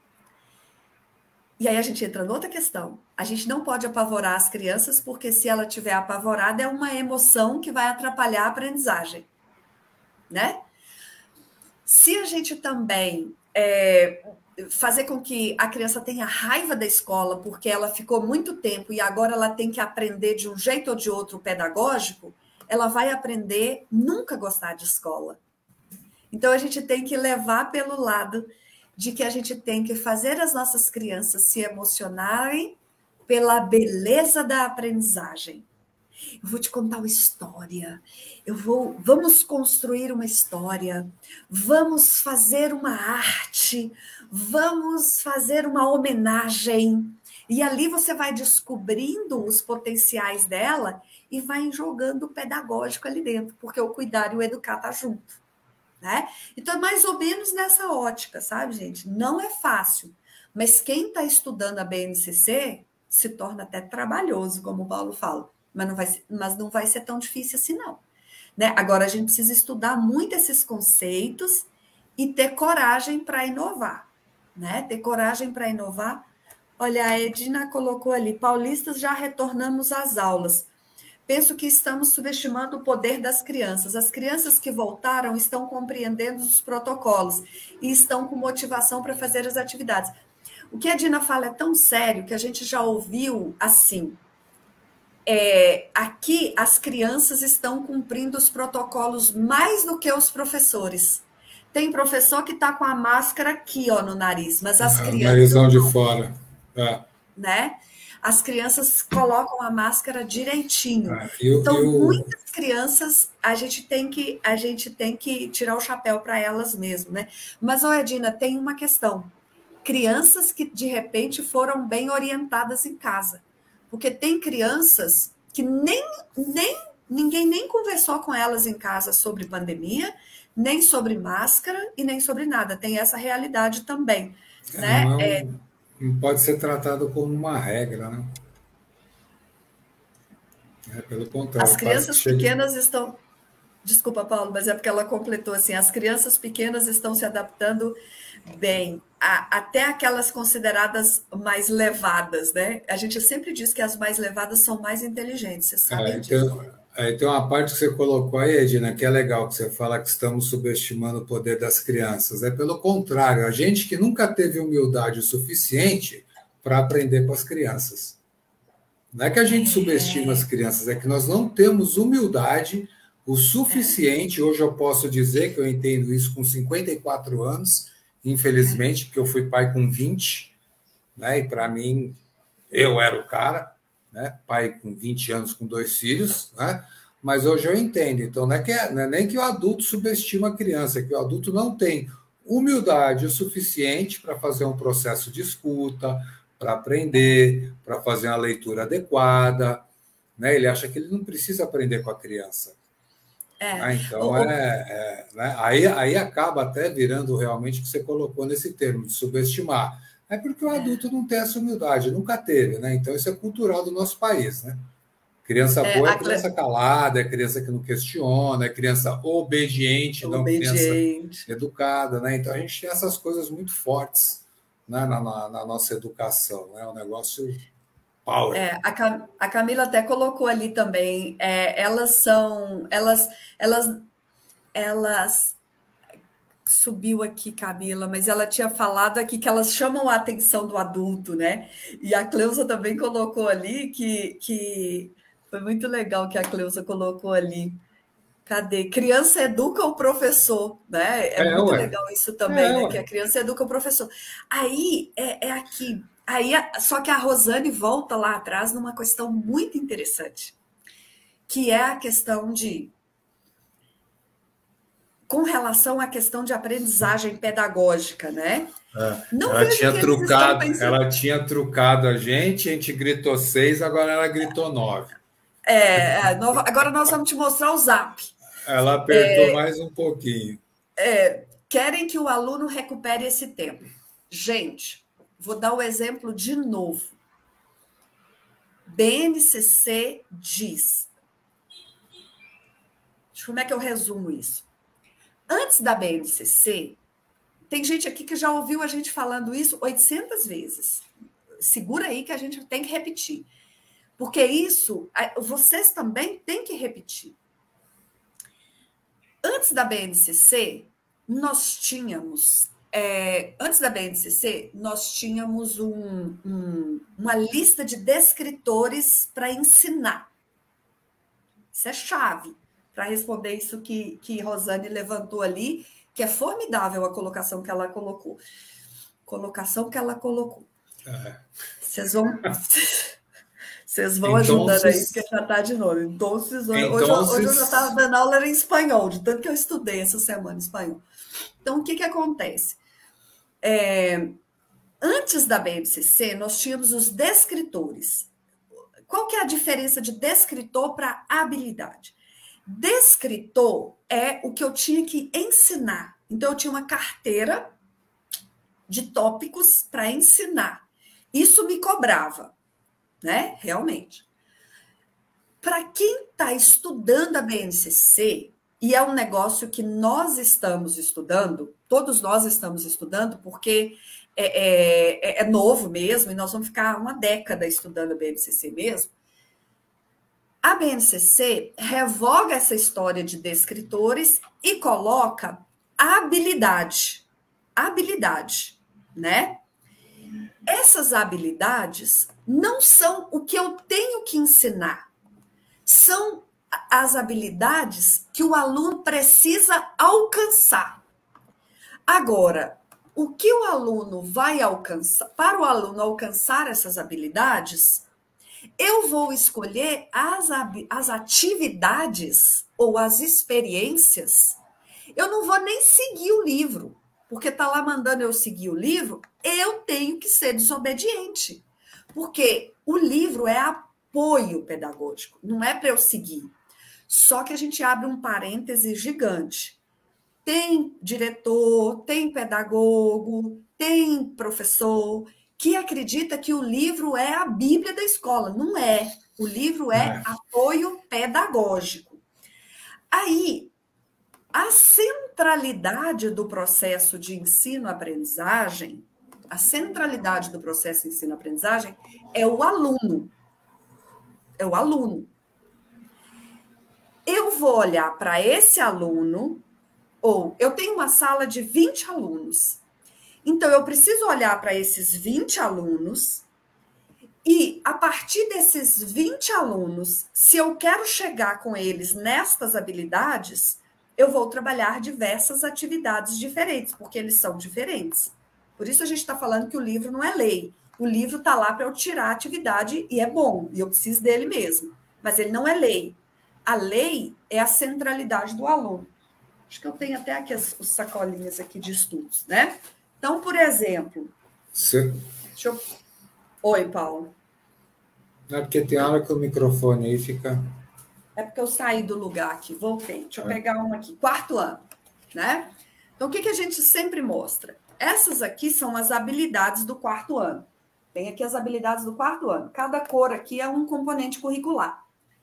E aí a gente entra noutra questão. A gente não pode apavorar as crianças, porque se ela estiver apavorada, é uma emoção que vai atrapalhar a aprendizagem. Né? Se a gente também fazer com que a criança tenha raiva da escola, porque ela ficou muito tempo e agora ela tem que aprender de um jeito ou de outro pedagógico, ela vai aprender nunca gostar de escola. Então, a gente tem que levar pelo lado de que a gente tem que fazer as nossas crianças se emocionarem pela beleza da aprendizagem. Eu vou te contar uma história. Vamos construir uma história. Vamos fazer uma arte. Vamos fazer uma homenagem. E ali você vai descobrindo os potenciais dela e vai jogando o pedagógico ali dentro, porque o cuidar e o educar tá junto, né? Então, mais ou menos nessa ótica, sabe, gente? Não é fácil, mas quem está estudando a BNCC se torna até trabalhoso, como o Paulo fala, mas não vai ser tão difícil assim, não. Né? Agora, a gente precisa estudar muito esses conceitos e ter coragem para inovar, né? Ter coragem para inovar. Olha, a Edina colocou ali, paulistas já retornamos às aulas. Penso que estamos subestimando o poder das crianças. As crianças que voltaram estão compreendendo os protocolos e estão com motivação para fazer as atividades. O que a Dina fala é tão sério que a gente já ouviu assim. Aqui as crianças estão cumprindo os protocolos mais do que os professores. Tem professor que está com a máscara aqui, ó, no nariz, mas as crianças. Narizão de fora. Né? As crianças colocam a máscara direitinho. Então, muitas crianças, a gente tem que tirar o chapéu para elas mesmo, né? Mas, Edina, tem uma questão. Crianças que, de repente, foram bem orientadas em casa. Porque tem crianças que ninguém nem conversou com elas em casa sobre pandemia, nem sobre máscara e nem sobre nada. Tem essa realidade também, né? Não pode ser tratado como uma regra, né? Pelo contrário. As crianças pequenas estão... Desculpa, Paulo, mas é porque ela completou assim, as crianças pequenas estão se adaptando bem, até aquelas consideradas mais levadas, né? A gente sempre diz que as mais levadas são mais inteligentes, vocês sabem disso. Tem uma parte que você colocou aí, Edina, que é legal, que você fala que estamos subestimando o poder das crianças. É pelo contrário, a gente que nunca teve humildade o suficiente para aprender com as crianças. Não é que a gente subestima as crianças, é que nós não temos humildade o suficiente. Hoje eu posso dizer que eu entendo isso com 54 anos, infelizmente, porque eu fui pai com 20, né? E para mim, eu era o cara, né? Pai com 20 anos, com 2 filhos, né? Mas hoje eu entendo. Então, não é nem que o adulto subestima a criança, é que o adulto não tem humildade o suficiente para fazer um processo de escuta, para aprender, para fazer uma leitura adequada, né? Ele acha que ele não precisa aprender com a criança. Então, né? Aí acaba até virando realmente o que você colocou nesse termo, de subestimar. É porque o adulto não tem essa humildade, nunca teve, né? Então, isso é cultural do nosso país, né? Criança boa é criança calada, é criança que não questiona, é criança obediente, não criança educada, né? Então, a gente tem essas coisas muito fortes, né, na nossa educação, né? O negócio power. A Camila até colocou ali também, elas subiu aqui, Camila, mas ela tinha falado aqui que elas chamam a atenção do adulto, né? E a Cleusa também colocou ali que foi muito legal que a Cleusa colocou ali. Cadê? Criança educa o professor, né? É muito legal isso também, né? Que a criança educa o professor. Aí é aqui. Aí, só que a Rosane volta lá atrás numa questão muito interessante, que é a questão de... Com relação à questão de aprendizagem pedagógica, né? Ela tinha trucado a gente gritou 6, agora ela gritou 9. Agora nós vamos te mostrar o zap. Ela apertou mais um pouquinho. Querem que o aluno recupere esse tempo. Gente, vou dar o exemplo de novo. BNCC diz... Como é que eu resumo isso? Antes da BNCC, tem gente aqui que já ouviu a gente falando isso 800 vezes. Segura aí que a gente tem que repetir. Porque isso, vocês também têm que repetir. Antes da BNCC, nós tínhamos uma lista de descritores para ensinar. Isso é chave para responder isso que Rosane levantou ali, que é formidável a colocação que ela colocou. colocação que ela colocou. Vocês vão Então, ajudando aí, porque já está de novo. Então, hoje eu já estava dando aula em espanhol, de tanto que eu estudei essa semana em espanhol. Então, o que acontece? Antes da BNCC, nós tínhamos os descritores. Qual que é a diferença de descritor para habilidade? Descritor é o que eu tinha que ensinar. Então, eu tinha uma carteira de tópicos para ensinar. Isso me cobrava, né? Realmente. Para quem está estudando a BNCC, e é um negócio que nós estamos estudando, todos nós estamos estudando, porque é novo mesmo, e nós vamos ficar uma década estudando a BNCC mesmo. A BNCC revoga essa história de descritores e coloca habilidade, né? Essas habilidades não são o que eu tenho que ensinar, são as habilidades que o aluno precisa alcançar. Agora, o que o aluno vai alcançar, para o aluno alcançar essas habilidades, eu vou escolher as atividades ou as experiências. Eu não vou nem seguir o livro, porque está lá mandando eu seguir o livro, eu tenho que ser desobediente. Porque o livro é apoio pedagógico, não é para eu seguir. Só que a gente abre um parêntese gigante. Tem diretor, tem pedagogo, tem professor que acredita que o livro é a Bíblia da escola. Não é. O livro é apoio pedagógico. Aí, a centralidade do processo de ensino-aprendizagem, a centralidade do processo de ensino-aprendizagem é o aluno. É o aluno. Eu vou olhar para esse aluno, ou eu tenho uma sala de 20 alunos. Então, eu preciso olhar para esses 20 alunos e, a partir desses 20 alunos, se eu quero chegar com eles nestas habilidades, eu vou trabalhar diversas atividades diferentes, porque eles são diferentes. Por isso a gente está falando que o livro não é lei. O livro está lá para eu tirar a atividade e é bom, e eu preciso dele mesmo. Mas ele não é lei. A lei é a centralidade do aluno. Acho que eu tenho até aqui as sacolinhas aqui de estudos, né? Então, por exemplo... Deixa eu... Oi, Paulo. Não é porque tem hora que o microfone aí fica... É porque eu saí do lugar aqui, voltei. Deixa eu pegar um aqui. 4º ano, né? Então, o que a gente sempre mostra? Essas aqui são as habilidades do 4º ano. Tem aqui as habilidades do 4º ano. Cada cor aqui é um componente curricular.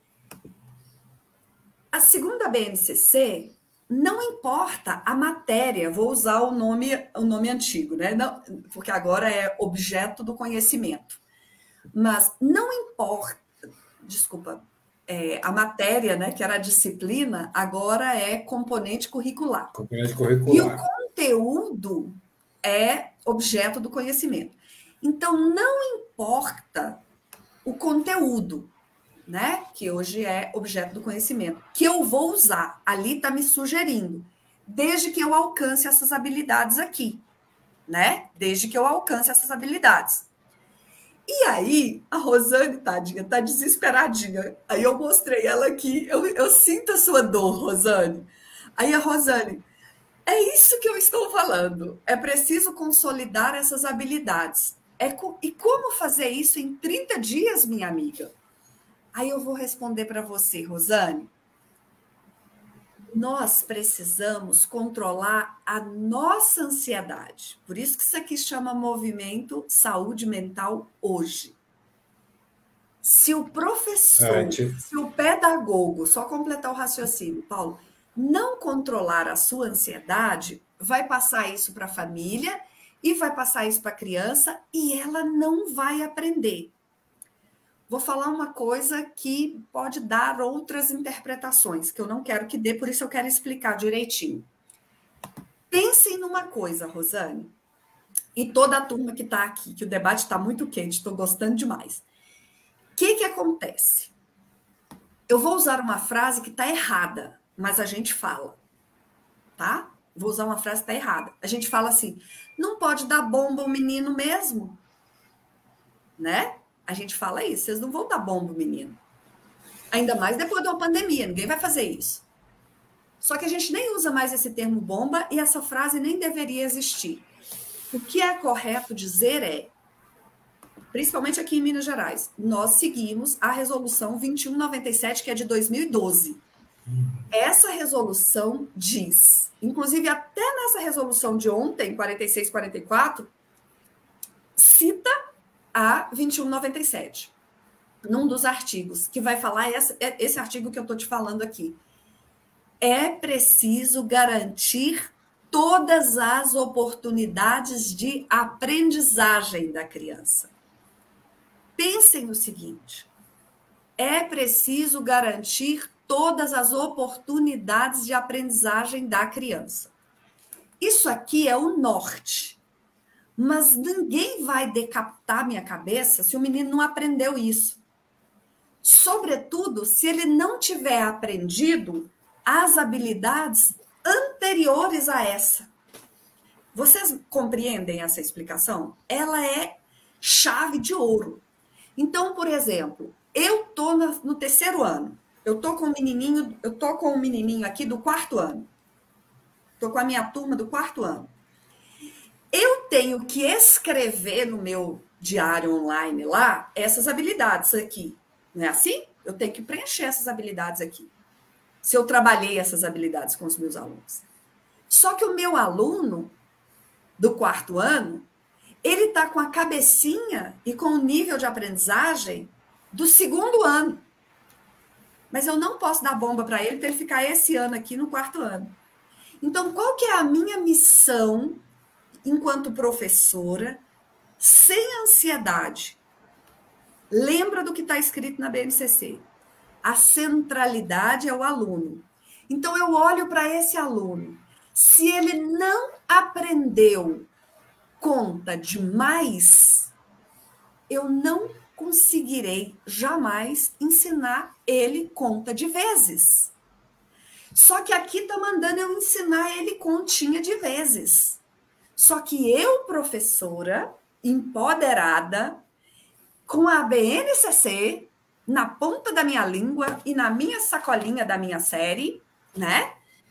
A segunda BNCC... Não importa a matéria, vou usar o nome antigo, né? Não, porque agora é objeto do conhecimento. Mas não importa, desculpa, a matéria, né, que era a disciplina, agora é componente curricular. Componente curricular. E o conteúdo é objeto do conhecimento. Então, não importa o conteúdo, né? Que hoje é objeto do conhecimento, que eu vou usar. Ali está me sugerindo, desde que eu alcance essas habilidades aqui, né? Desde que eu alcance essas habilidades. E aí, a Rosane, tadinha, tá desesperadinha. Aí eu mostrei ela aqui, eu sinto a sua dor, Rosane. Aí a Rosane, é isso que eu estou falando. É preciso consolidar essas habilidades. E como fazer isso em 30 dias, minha amiga? Aí eu vou responder para você, Rosane. Nós precisamos controlar a nossa ansiedade. Por isso que isso aqui chama Movimento Saúde Mental hoje. Se o professor, se o pedagogo, só completar o raciocínio, Paulo, não controlar a sua ansiedade, vai passar isso para a família e vai passar isso para a criança e ela não vai aprender. Vou falar uma coisa que pode dar outras interpretações, que eu não quero que dê, por isso eu quero explicar direitinho. Pensem numa coisa, Rosane, e toda a turma que está aqui, que o debate está muito quente, estou gostando demais. O que acontece? Eu vou usar uma frase que está errada, mas a gente fala, tá? vou usar uma frase que está errada. A gente fala assim, não pode dar bomba ao menino mesmo, né? A gente fala isso, vocês não vão dar bomba ao menino. Ainda mais depois de uma pandemia, ninguém vai fazer isso. Só que a gente nem usa mais esse termo bomba e essa frase nem deveria existir. O que é correto dizer é, principalmente aqui em Minas Gerais, nós seguimos a resolução 2197, que é de 2012. Essa resolução diz, inclusive até nessa resolução de ontem, 4644, cita a 2197, num dos artigos, que vai falar esse artigo que eu estou te falando aqui. É preciso garantir todas as oportunidades de aprendizagem da criança. Pensem no seguinte, é preciso garantir todas as oportunidades de aprendizagem da criança. Isso aqui é o norte, mas ninguém vai decapitar minha cabeça se o menino não aprendeu isso. Sobretudo, se ele não tiver aprendido as habilidades anteriores a essa. Vocês compreendem essa explicação? Ela é chave de ouro. Então, por exemplo, eu estou no terceiro ano. Eu estou com um menininho aqui do quarto ano. Estou com a minha turma do quarto ano. Eu tenho que escrever no meu diário online lá essas habilidades aqui. Não é assim? Eu tenho que preencher essas habilidades aqui. Se eu trabalhei essas habilidades com os meus alunos. Só que o meu aluno do quarto ano, ele está com a cabecinha e com o nível de aprendizagem do segundo ano. Mas eu não posso dar bomba para ele ficar esse ano aqui no quarto ano. Então, qual que é a minha missão enquanto professora, sem ansiedade? Lembra do que está escrito na BNCC. A centralidade é o aluno. Então, eu olho para esse aluno. Se ele não aprendeu conta de mais, eu não conseguirei jamais ensinar ele conta de vezes. Só que aqui está mandando eu ensinar ele continha de vezes. Só que eu, professora, empoderada, com a BNCC na ponta da minha língua e na minha sacolinha da minha série, né?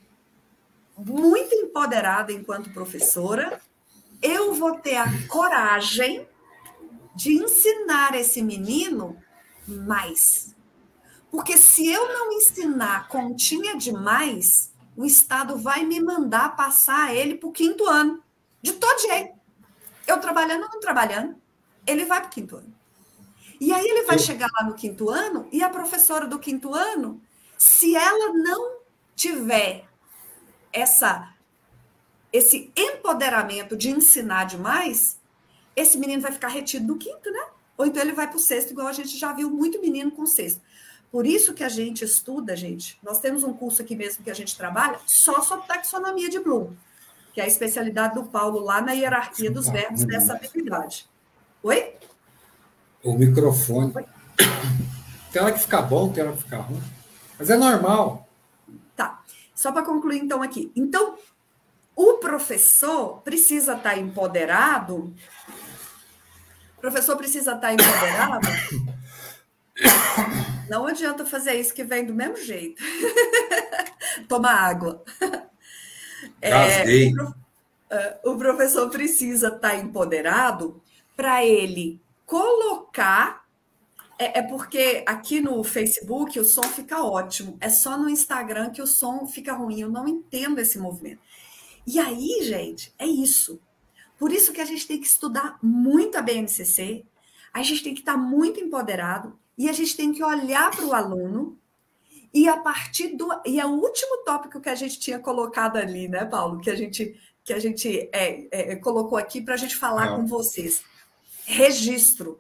Muito empoderada enquanto professora, eu vou ter a coragem de ensinar esse menino mais. Porque se eu não ensinar continha demais, o Estado vai me mandar passar ele para o quinto ano. De todo jeito. Eu trabalhando ou não trabalhando, ele vai para o quinto ano. E aí ele vai chegar lá no quinto ano, e a professora do quinto ano, se ela não tiver esse empoderamento de ensinar demais, esse menino vai ficar retido no quinto, né? Ou então ele vai para o sexto, igual a gente já viu muito menino com sexto. Por isso que a gente estuda, gente, nós temos um curso aqui mesmo que a gente trabalha só sobre taxonomia de Bloom, que é a especialidade do Paulo lá na hierarquia dos verbos dessa habilidade. Oi? O microfone. Oi? Tem hora que fica bom, tem hora que fica ruim. Mas é normal. Tá. Só para concluir, então, aqui. Então, o professor precisa estar empoderado. O professor precisa estar empoderado. Não adianta fazer isso que vem do mesmo jeito. Toma água. O professor precisa estar empoderado para ele colocar. É porque aqui no Facebook o som fica ótimo. É só no Instagram que o som fica ruim. Eu não entendo esse movimento. E aí, gente, é isso. Por isso que a gente tem que estudar muito a BNCC, a gente tem que estar muito empoderado e a gente tem que olhar para o aluno e a partir do... E é o último tópico que a gente tinha colocado ali, né, Paulo? Que a gente colocou aqui para a gente falar com vocês. Registro.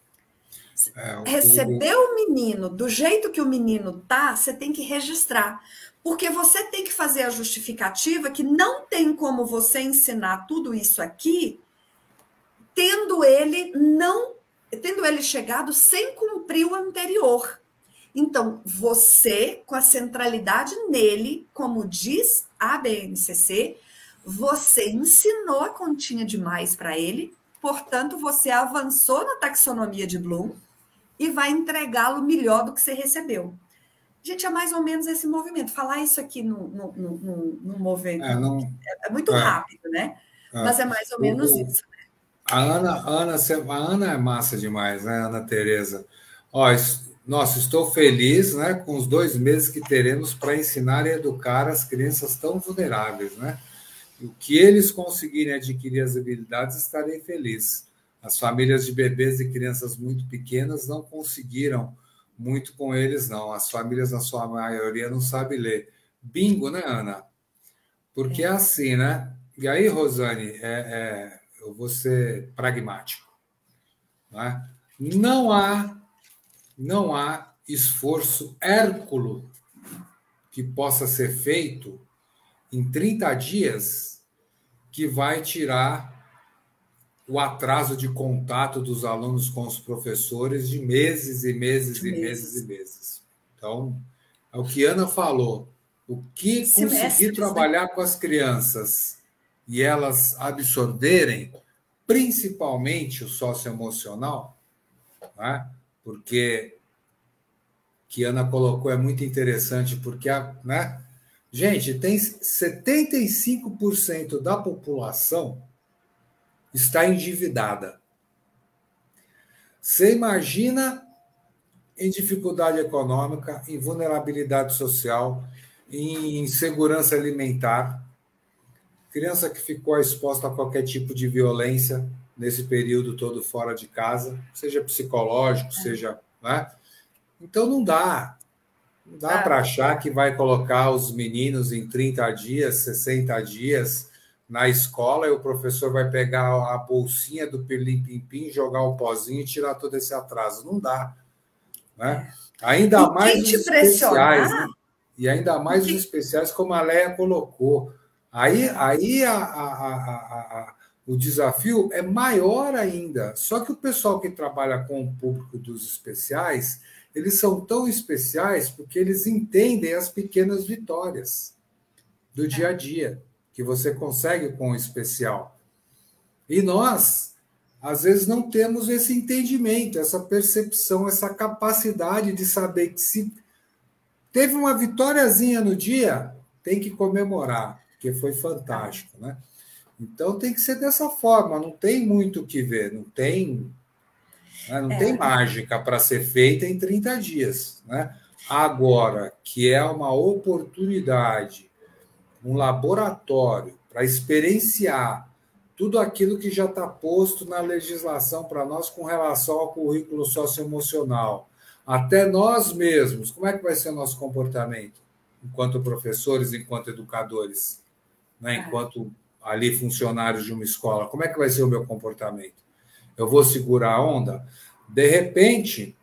Receber o menino do jeito que o menino tá, você tem que registrar. Porque você tem que fazer a justificativa que não tem como você ensinar tudo isso aqui tendo ele chegado sem cumprir o anterior. Então, você, com a centralidade nele, como diz a BNCC, Você ensinou a continha demais para ele, portanto, você avançou na taxonomia de Bloom e vai entregá-lo melhor do que você recebeu. Gente, é mais ou menos esse movimento. Falar isso aqui no movimento é muito rápido, né? Mas é mais ou menos isso. Né? A Ana é massa demais, né, Ana Tereza? Ó, nossa, estou feliz, né, com os 2 meses que teremos para ensinar e educar as crianças tão vulneráveis, né? O que eles conseguirem adquirir as habilidades, estarei feliz. As famílias de bebês e crianças muito pequenas não conseguiram muito com eles, não. As famílias, na sua maioria, não sabem ler. Bingo, né, Ana? Porque é assim, né? E aí, Rosane, eu vou ser pragmático. Né? Não há esforço hérculo que possa ser feito em 30 dias que vai tirar o atraso de contato dos alunos com os professores de meses e meses e meses e meses. Então, é o que a Ana falou. O que conseguir trabalhar com as crianças e elas absorverem, principalmente o socioemocional, né? Porque que a Ana colocou é muito interessante, porque né? Gente, tem 75% da população está endividada. Você imagina em dificuldade econômica, em vulnerabilidade social, em insegurança alimentar, criança que ficou exposta a qualquer tipo de violência nesse período todo fora de casa, seja psicológico, seja... Né? Então, não dá para achar que vai colocar os meninos em 30 dias, 60 dias na escola e o professor vai pegar a bolsinha do pirlim-pim-pim, jogar o pozinho e tirar todo esse atraso. Não dá. Né? Ainda mais os especiais. Né? E ainda mais os especiais, como a Leia colocou. Aí o desafio é maior ainda. Só que o pessoal que trabalha com o público dos especiais, eles são tão especiais porque eles entendem as pequenas vitórias do dia a dia que você consegue com o especial. E nós, às vezes, não temos esse entendimento, essa percepção, essa capacidade de saber que se teve uma vitóriazinha no dia, tem que comemorar, porque foi fantástico, né? Então tem que ser dessa forma, não tem muito o que ver, não tem mágica para ser feita em 30 dias. Né? Agora, que é uma oportunidade, um laboratório para experienciar tudo aquilo que já está posto na legislação para nós com relação ao currículo socioemocional, até nós mesmos, como é que vai ser o nosso comportamento enquanto professores, enquanto educadores, né? Enquanto ali funcionários de uma escola, como é que vai ser o meu comportamento? Eu vou segurar a onda? De repente,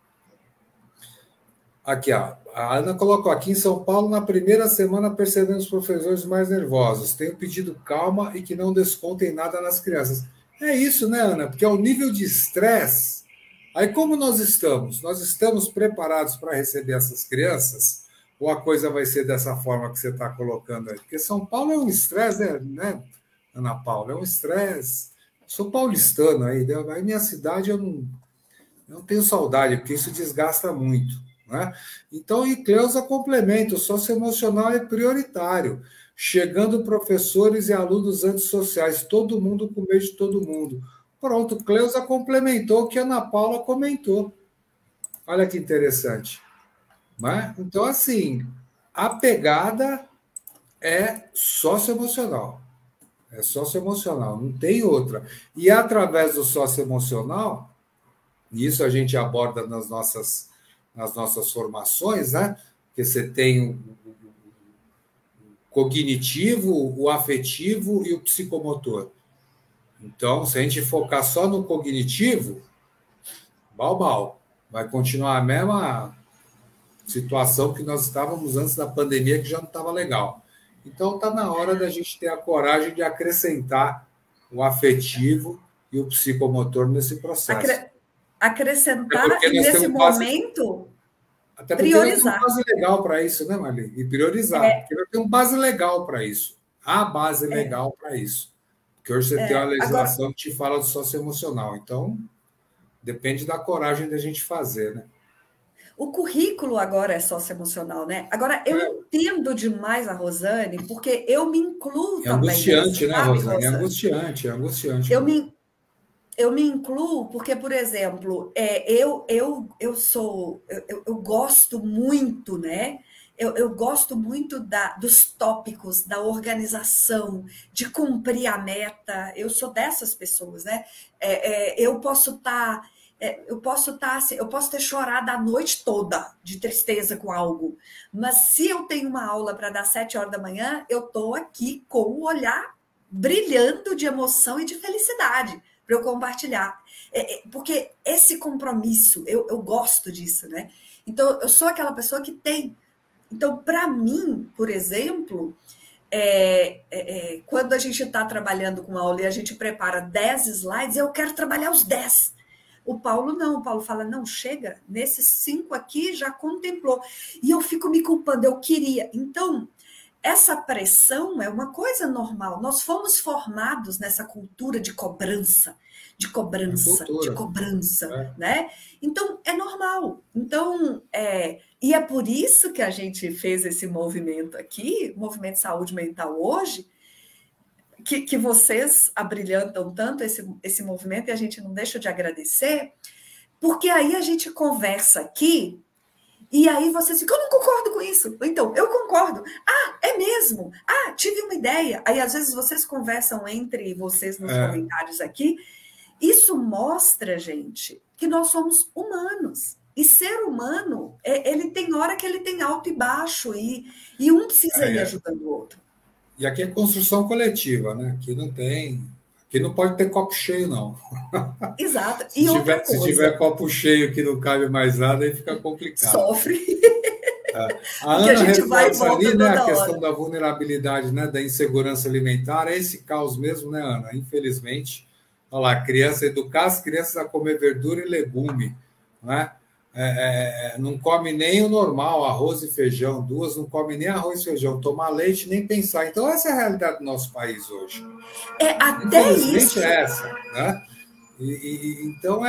aqui, ó, a Ana colocou aqui em São Paulo, na primeira semana, percebendo os professores mais nervosos. Tenho pedido calma e que não descontem nada nas crianças. É isso, né, Ana? Porque é o nível de estresse. Aí, como nós estamos? Nós estamos preparados para receber essas crianças? Ou a coisa vai ser dessa forma que você está colocando aí? Porque São Paulo é um estresse, né, Ana Paula? É um estresse. Sou paulistano aí, né? Aí minha cidade eu não tenho saudade, porque isso desgasta muito. Né? Então, e Cleusa complementa, o socioemocional é prioritário, chegando professores e alunos antissociais, todo mundo com medo de todo mundo. Pronto, Cleusa complementou o que a Ana Paula comentou. Olha que interessante. Né? Então, assim, a pegada é socioemocional. É socioemocional, não tem outra. E através do socioemocional, isso a gente aborda nas nossas formações, né? Porque você tem o cognitivo, o afetivo e o psicomotor. Então, se a gente focar só no cognitivo, vai continuar a mesma situação que nós estávamos antes da pandemia, que já não estava legal. Então, está na hora da gente ter a coragem de acrescentar o afetivo e o psicomotor nesse processo. Acrescentar e, nesse momento, priorizar. Nós temos base legal para isso, né, Marli? E priorizar. Porque nós temos base legal para isso. há base legal para isso. Porque hoje você tem uma Agora, legislação que te fala do socioemocional. Então, depende da coragem da gente fazer, né? o currículo agora é socioemocional, né? Agora, eu entendo demais a Rosane, porque eu me incluo É também nisso, angustiante, né, sabe, Rosane? Rosane? É angustiante Eu mesmo. me, eu me incluo porque, por exemplo, eu sou, eu gosto muito, né? Eu gosto muito dos tópicos, da organização, de cumprir a meta. Eu sou dessas pessoas, né? Eu posso estar, assim, eu posso ter chorado a noite toda de tristeza com algo, mas se eu tenho uma aula para dar 7 horas da manhã, eu estou aqui com o olhar brilhando de emoção e de felicidade para eu compartilhar. Porque esse compromisso, eu gosto disso, né? Então, eu sou aquela pessoa que tem. Então, para mim, por exemplo, quando a gente está trabalhando com aula e a gente prepara 10 slides, eu quero trabalhar os 10. O Paulo não, o Paulo fala, não, chega, nesses 5 aqui já contemplou. E eu fico me culpando, eu queria. Então, essa pressão é uma coisa normal. Nós fomos formados nessa cultura de cobrança, de É cobrança, de cultura. cobrança, É. né? Então, é normal. Então, e é por isso que a gente fez esse movimento aqui, o Movimento de Saúde Mental hoje, que vocês abrilhantam tanto esse movimento e a gente não deixa de agradecer, porque aí a gente conversa aqui e aí vocês ficam, eu não concordo com isso. Então, eu concordo. Ah, é mesmo? Ah, tive uma ideia. Aí, às vezes, vocês conversam entre vocês nos É. comentários aqui. Isso mostra, gente, que nós somos humanos. E ser humano, ele tem hora que ele tem alto e baixo, e um precisa ir É. ajudando o outro. E aqui é construção coletiva, né? Aqui não tem. Aqui não pode ter copo cheio, não. Exato. Se E outra tiver, se tiver coisa, copo cheio que não cabe mais nada, aí fica complicado. sofre, A porque a Ana gente vai e reforça ali, volta né, a toda questão hora. da vulnerabilidade, né, da insegurança alimentar, é esse caos mesmo, né, Ana? Infelizmente, olha lá, criança, educar as crianças a comer verdura e legume, né? Não come nem o normal, arroz e feijão, duas não come nem arroz e feijão, tomar leite nem pensar. Então, essa é a realidade do nosso país hoje. Até Infelizmente isso. é essa, né? Então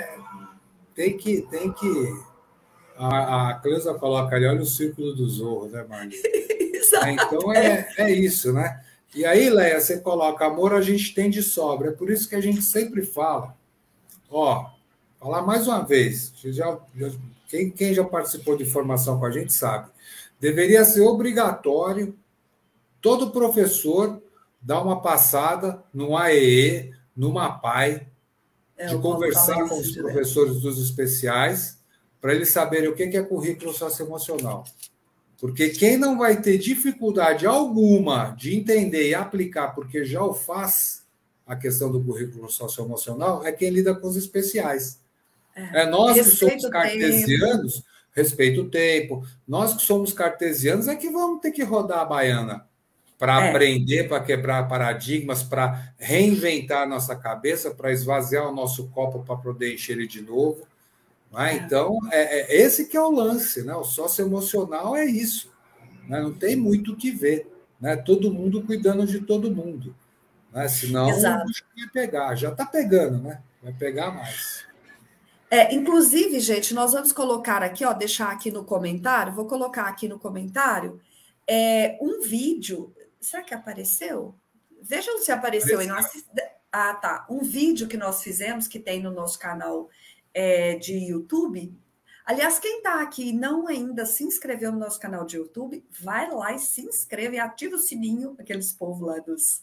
tem que a Cleusa coloca ali, olha o círculo do Zorro, né, Marli? Exato. Então é isso, né? E aí, Leia, você coloca amor, a gente tem de sobra. É por isso que a gente sempre fala, ó, falar mais uma vez, quem já participou de formação com a gente sabe, deveria ser obrigatório todo professor dar uma passada no AEE, no MAPAI, de O Paulo fala conversar com isso os direto. professores dos especiais, para eles saberem o que é currículo socioemocional. Porque quem não vai ter dificuldade alguma de entender e aplicar, porque já o faz, a questão do currículo socioemocional, é quem lida com os especiais. Nós que somos Respeita o tempo. cartesianos, respeita o tempo, nós que somos cartesianos é que vamos ter que rodar a baiana para É, aprender, para quebrar paradigmas, para reinventar a nossa cabeça, para esvaziar o nosso copo para poder encher ele de novo. Né? é. Então, esse que é o lance, né? O socioemocional é isso. Né? Não tem muito o que ver. Né? Todo mundo cuidando de todo mundo. Né? Senão, o Exato. bicho vai pegar. Já está pegando, né? Vai pegar mais. Inclusive, gente, nós vamos colocar aqui, ó, deixar aqui no comentário, vou colocar aqui no comentário um vídeo. Será que apareceu? Vejam se apareceu aí. Ah, tá. Um vídeo que nós fizemos, que tem no nosso canal de YouTube. Aliás, quem está aqui e não ainda se inscreveu no nosso canal de YouTube, vai lá e se inscreve e ativa o sininho, aqueles povos lá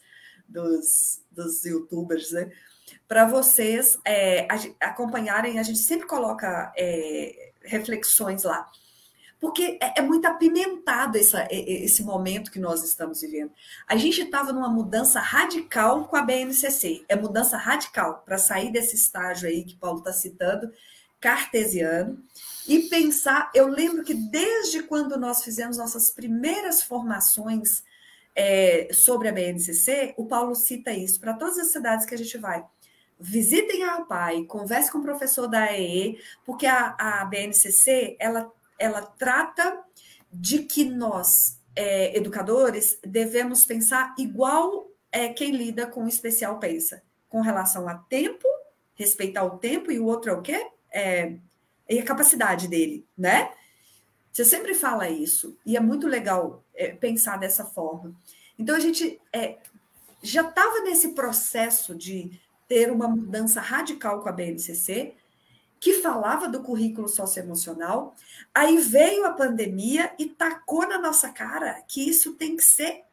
dos YouTubers, né? Para vocês acompanharem, a gente sempre coloca reflexões lá, porque é muito apimentado esse momento que nós estamos vivendo. A gente estava numa mudança radical com a BNCC, mudança radical para sair desse estágio aí que Paulo está citando, cartesiano, e pensar, eu lembro que desde quando nós fizemos nossas primeiras formações sobre a BNCC, o Paulo cita isso para todas as cidades que a gente vai. Visitem a APAE, converse com o professor da AEE, porque a BNCC, ela trata de que nós educadores, devemos pensar igual quem lida com o especial pensa, com relação a tempo, respeitar o tempo, e o outro é o quê? E a capacidade dele, né? Você sempre fala isso, e é muito legal pensar dessa forma. Então, a gente já estava nesse processo de ter uma mudança radical com a BNCC, que falava do currículo socioemocional, aí veio a pandemia e tacou na nossa cara que isso tem que ser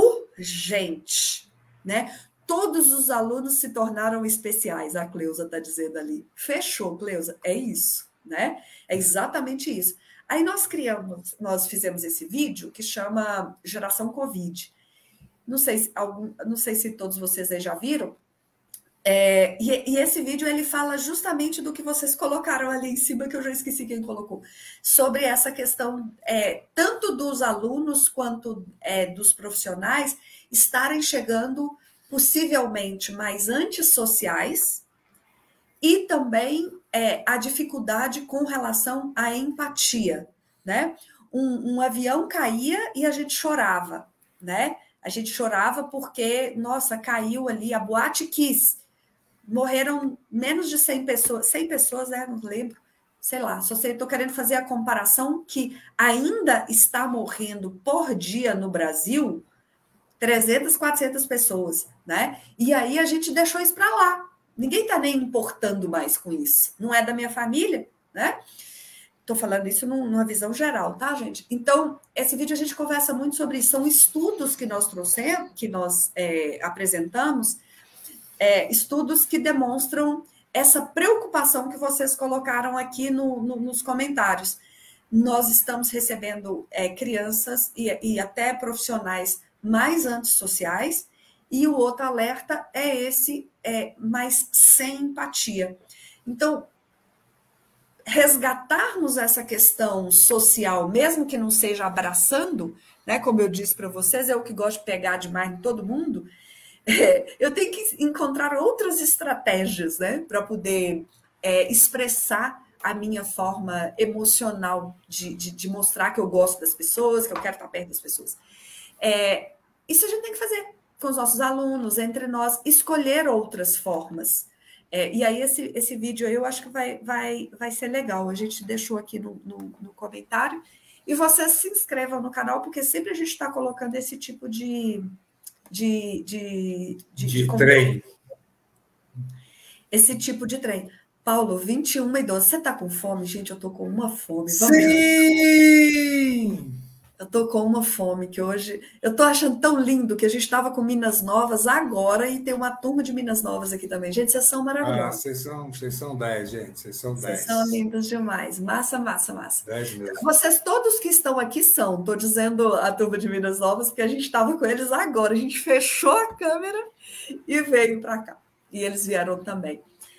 urgente, né? Todos os alunos se tornaram especiais, a Cleusa está dizendo ali. Fechou, Cleusa, é isso, né? É exatamente isso. Aí nós fizemos esse vídeo que chama Geração Covid. Não sei se todos vocês aí já viram. E esse vídeo ele fala justamente do que vocês colocaram ali em cima, que eu já esqueci quem colocou, sobre essa questão tanto dos alunos quanto dos profissionais estarem chegando possivelmente mais antissociais, e também a dificuldade com relação à empatia, né? Um avião caía e a gente chorava, né? A gente chorava porque, nossa, caiu ali a Boate Kiss. Morreram menos de 100 pessoas, né? Não lembro, sei lá, só sei, estou querendo fazer a comparação que ainda está morrendo por dia no Brasil 300, 400 pessoas, né? E aí a gente deixou isso para lá. Ninguém está nem importando mais com isso. Não é da minha família, né? Estou falando isso numa visão geral, tá, gente? Então, esse vídeo a gente conversa muito sobre isso. São estudos que nós trouxemos, que nós apresentamos, estudos que demonstram essa preocupação que vocês colocaram aqui nos comentários. Nós estamos recebendo crianças e até profissionais mais antissociais, e o outro alerta é esse, mais sem empatia. Então, resgatarmos essa questão social, mesmo que não seja abraçando, né, como eu disse para vocês, é o que gosto de pegar demais em todo mundo, eu tenho que encontrar outras estratégias, né, para poder expressar a minha forma emocional de mostrar que eu gosto das pessoas, que eu quero estar perto das pessoas. Isso a gente tem que fazer com os nossos alunos, entre nós, escolher outras formas. E aí esse vídeo aí eu acho que vai ser legal. A gente deixou aqui no comentário. E vocês se inscrevam no canal, porque sempre a gente está colocando esse tipo de trem. Esse tipo de trem. Paulo, 21h12. Você está com fome? Gente, eu estou com uma fome. Sim! Eu estou com uma fome que hoje... Eu estou achando tão lindo que a gente estava com Minas Novas agora e tem uma turma de Minas Novas aqui também. Gente, vocês são maravilhosos. Vocês são 10, gente. Vocês são 10. Vocês são lindos demais. Massa, massa, massa. 10 mesmo. Vocês todos que estão aqui são. Estou dizendo a turma de Minas Novas porque a gente estava com eles agora. A gente fechou a câmera e veio para cá. E eles vieram também.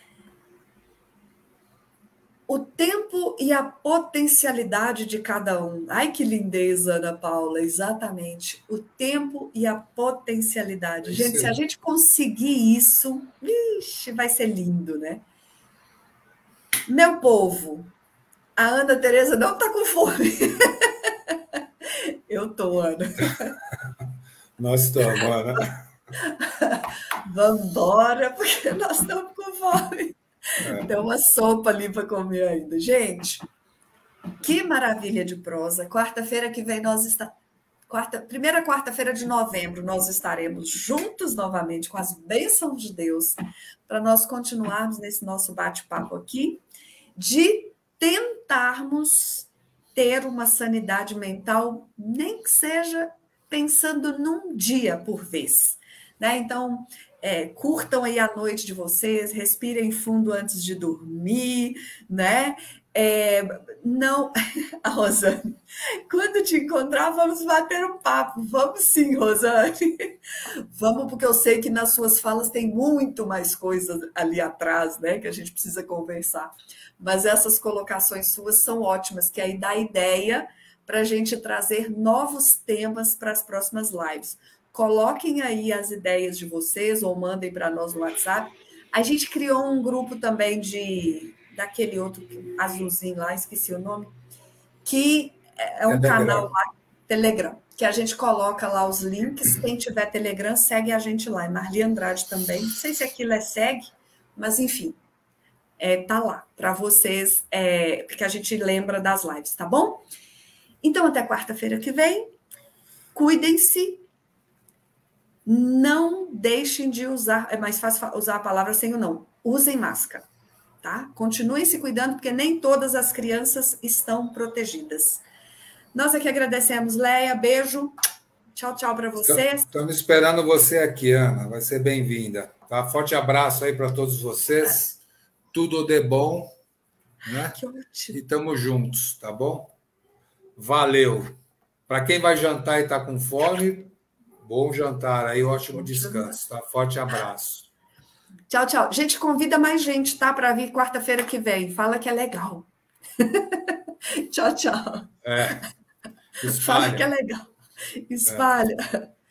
O tempo e a potencialidade de cada um. Ai, que lindeza, Ana Paula, exatamente. O tempo e a potencialidade. Gente, se a gente conseguir isso, vixe, vai ser lindo, né? Meu povo, a Ana Tereza não está com fome. Eu tô, Ana. Nós estamos, Ana. Vamos embora, porque nós estamos com fome. Tem uma sopa ali para comer ainda. Gente, que maravilha de prosa. Quarta-feira que vem primeira quarta-feira de novembro, nós estaremos juntos novamente com as bênçãos de Deus, para nós continuarmos nesse nosso bate-papo aqui, de tentarmos ter uma sanidade mental, nem que seja pensando num dia por vez, né? Então, curtam aí a noite de vocês, respirem fundo antes de dormir, né? Não, a Rosane, quando te encontrar, vamos bater um papo. Vamos sim, Rosane. Vamos, porque eu sei que nas suas falas tem muito mais coisa ali atrás, né? Que a gente precisa conversar. Mas essas colocações suas são ótimas, que aí dá ideia para a gente trazer novos temas para as próximas lives. Coloquem aí as ideias de vocês ou mandem para nós no WhatsApp. A gente criou um grupo também daquele outro azulzinho lá, esqueci o nome, que é um canal lá, Telegram, que a gente coloca lá os links. Quem tiver Telegram, segue a gente lá. É Marli Andrade também. Não sei se aquilo é segue, mas enfim, tá lá para vocês, porque a gente lembra das lives, tá bom? Então, até quarta-feira que vem. Cuidem-se. Não deixem de usar. É mais fácil usar a palavra sem o não. Usem máscara, tá? Continuem se cuidando, porque nem todas as crianças estão protegidas. Nós aqui agradecemos, Leia. Beijo. Tchau, tchau para vocês. Estamos esperando você aqui, Ana. Vai ser bem-vinda. Tá? Forte abraço aí para todos vocês. Tudo de bom. Né? Que ótimo. E estamos juntos, tá bom? Valeu. Para quem vai jantar e está com fome, bom jantar aí, ótimo descanso. Tá? Forte abraço. Tchau, tchau. Gente, convida mais gente, tá? Para vir quarta-feira que vem. Fala que é legal. Tchau, tchau. Espalha. Fala que é legal. Espalha.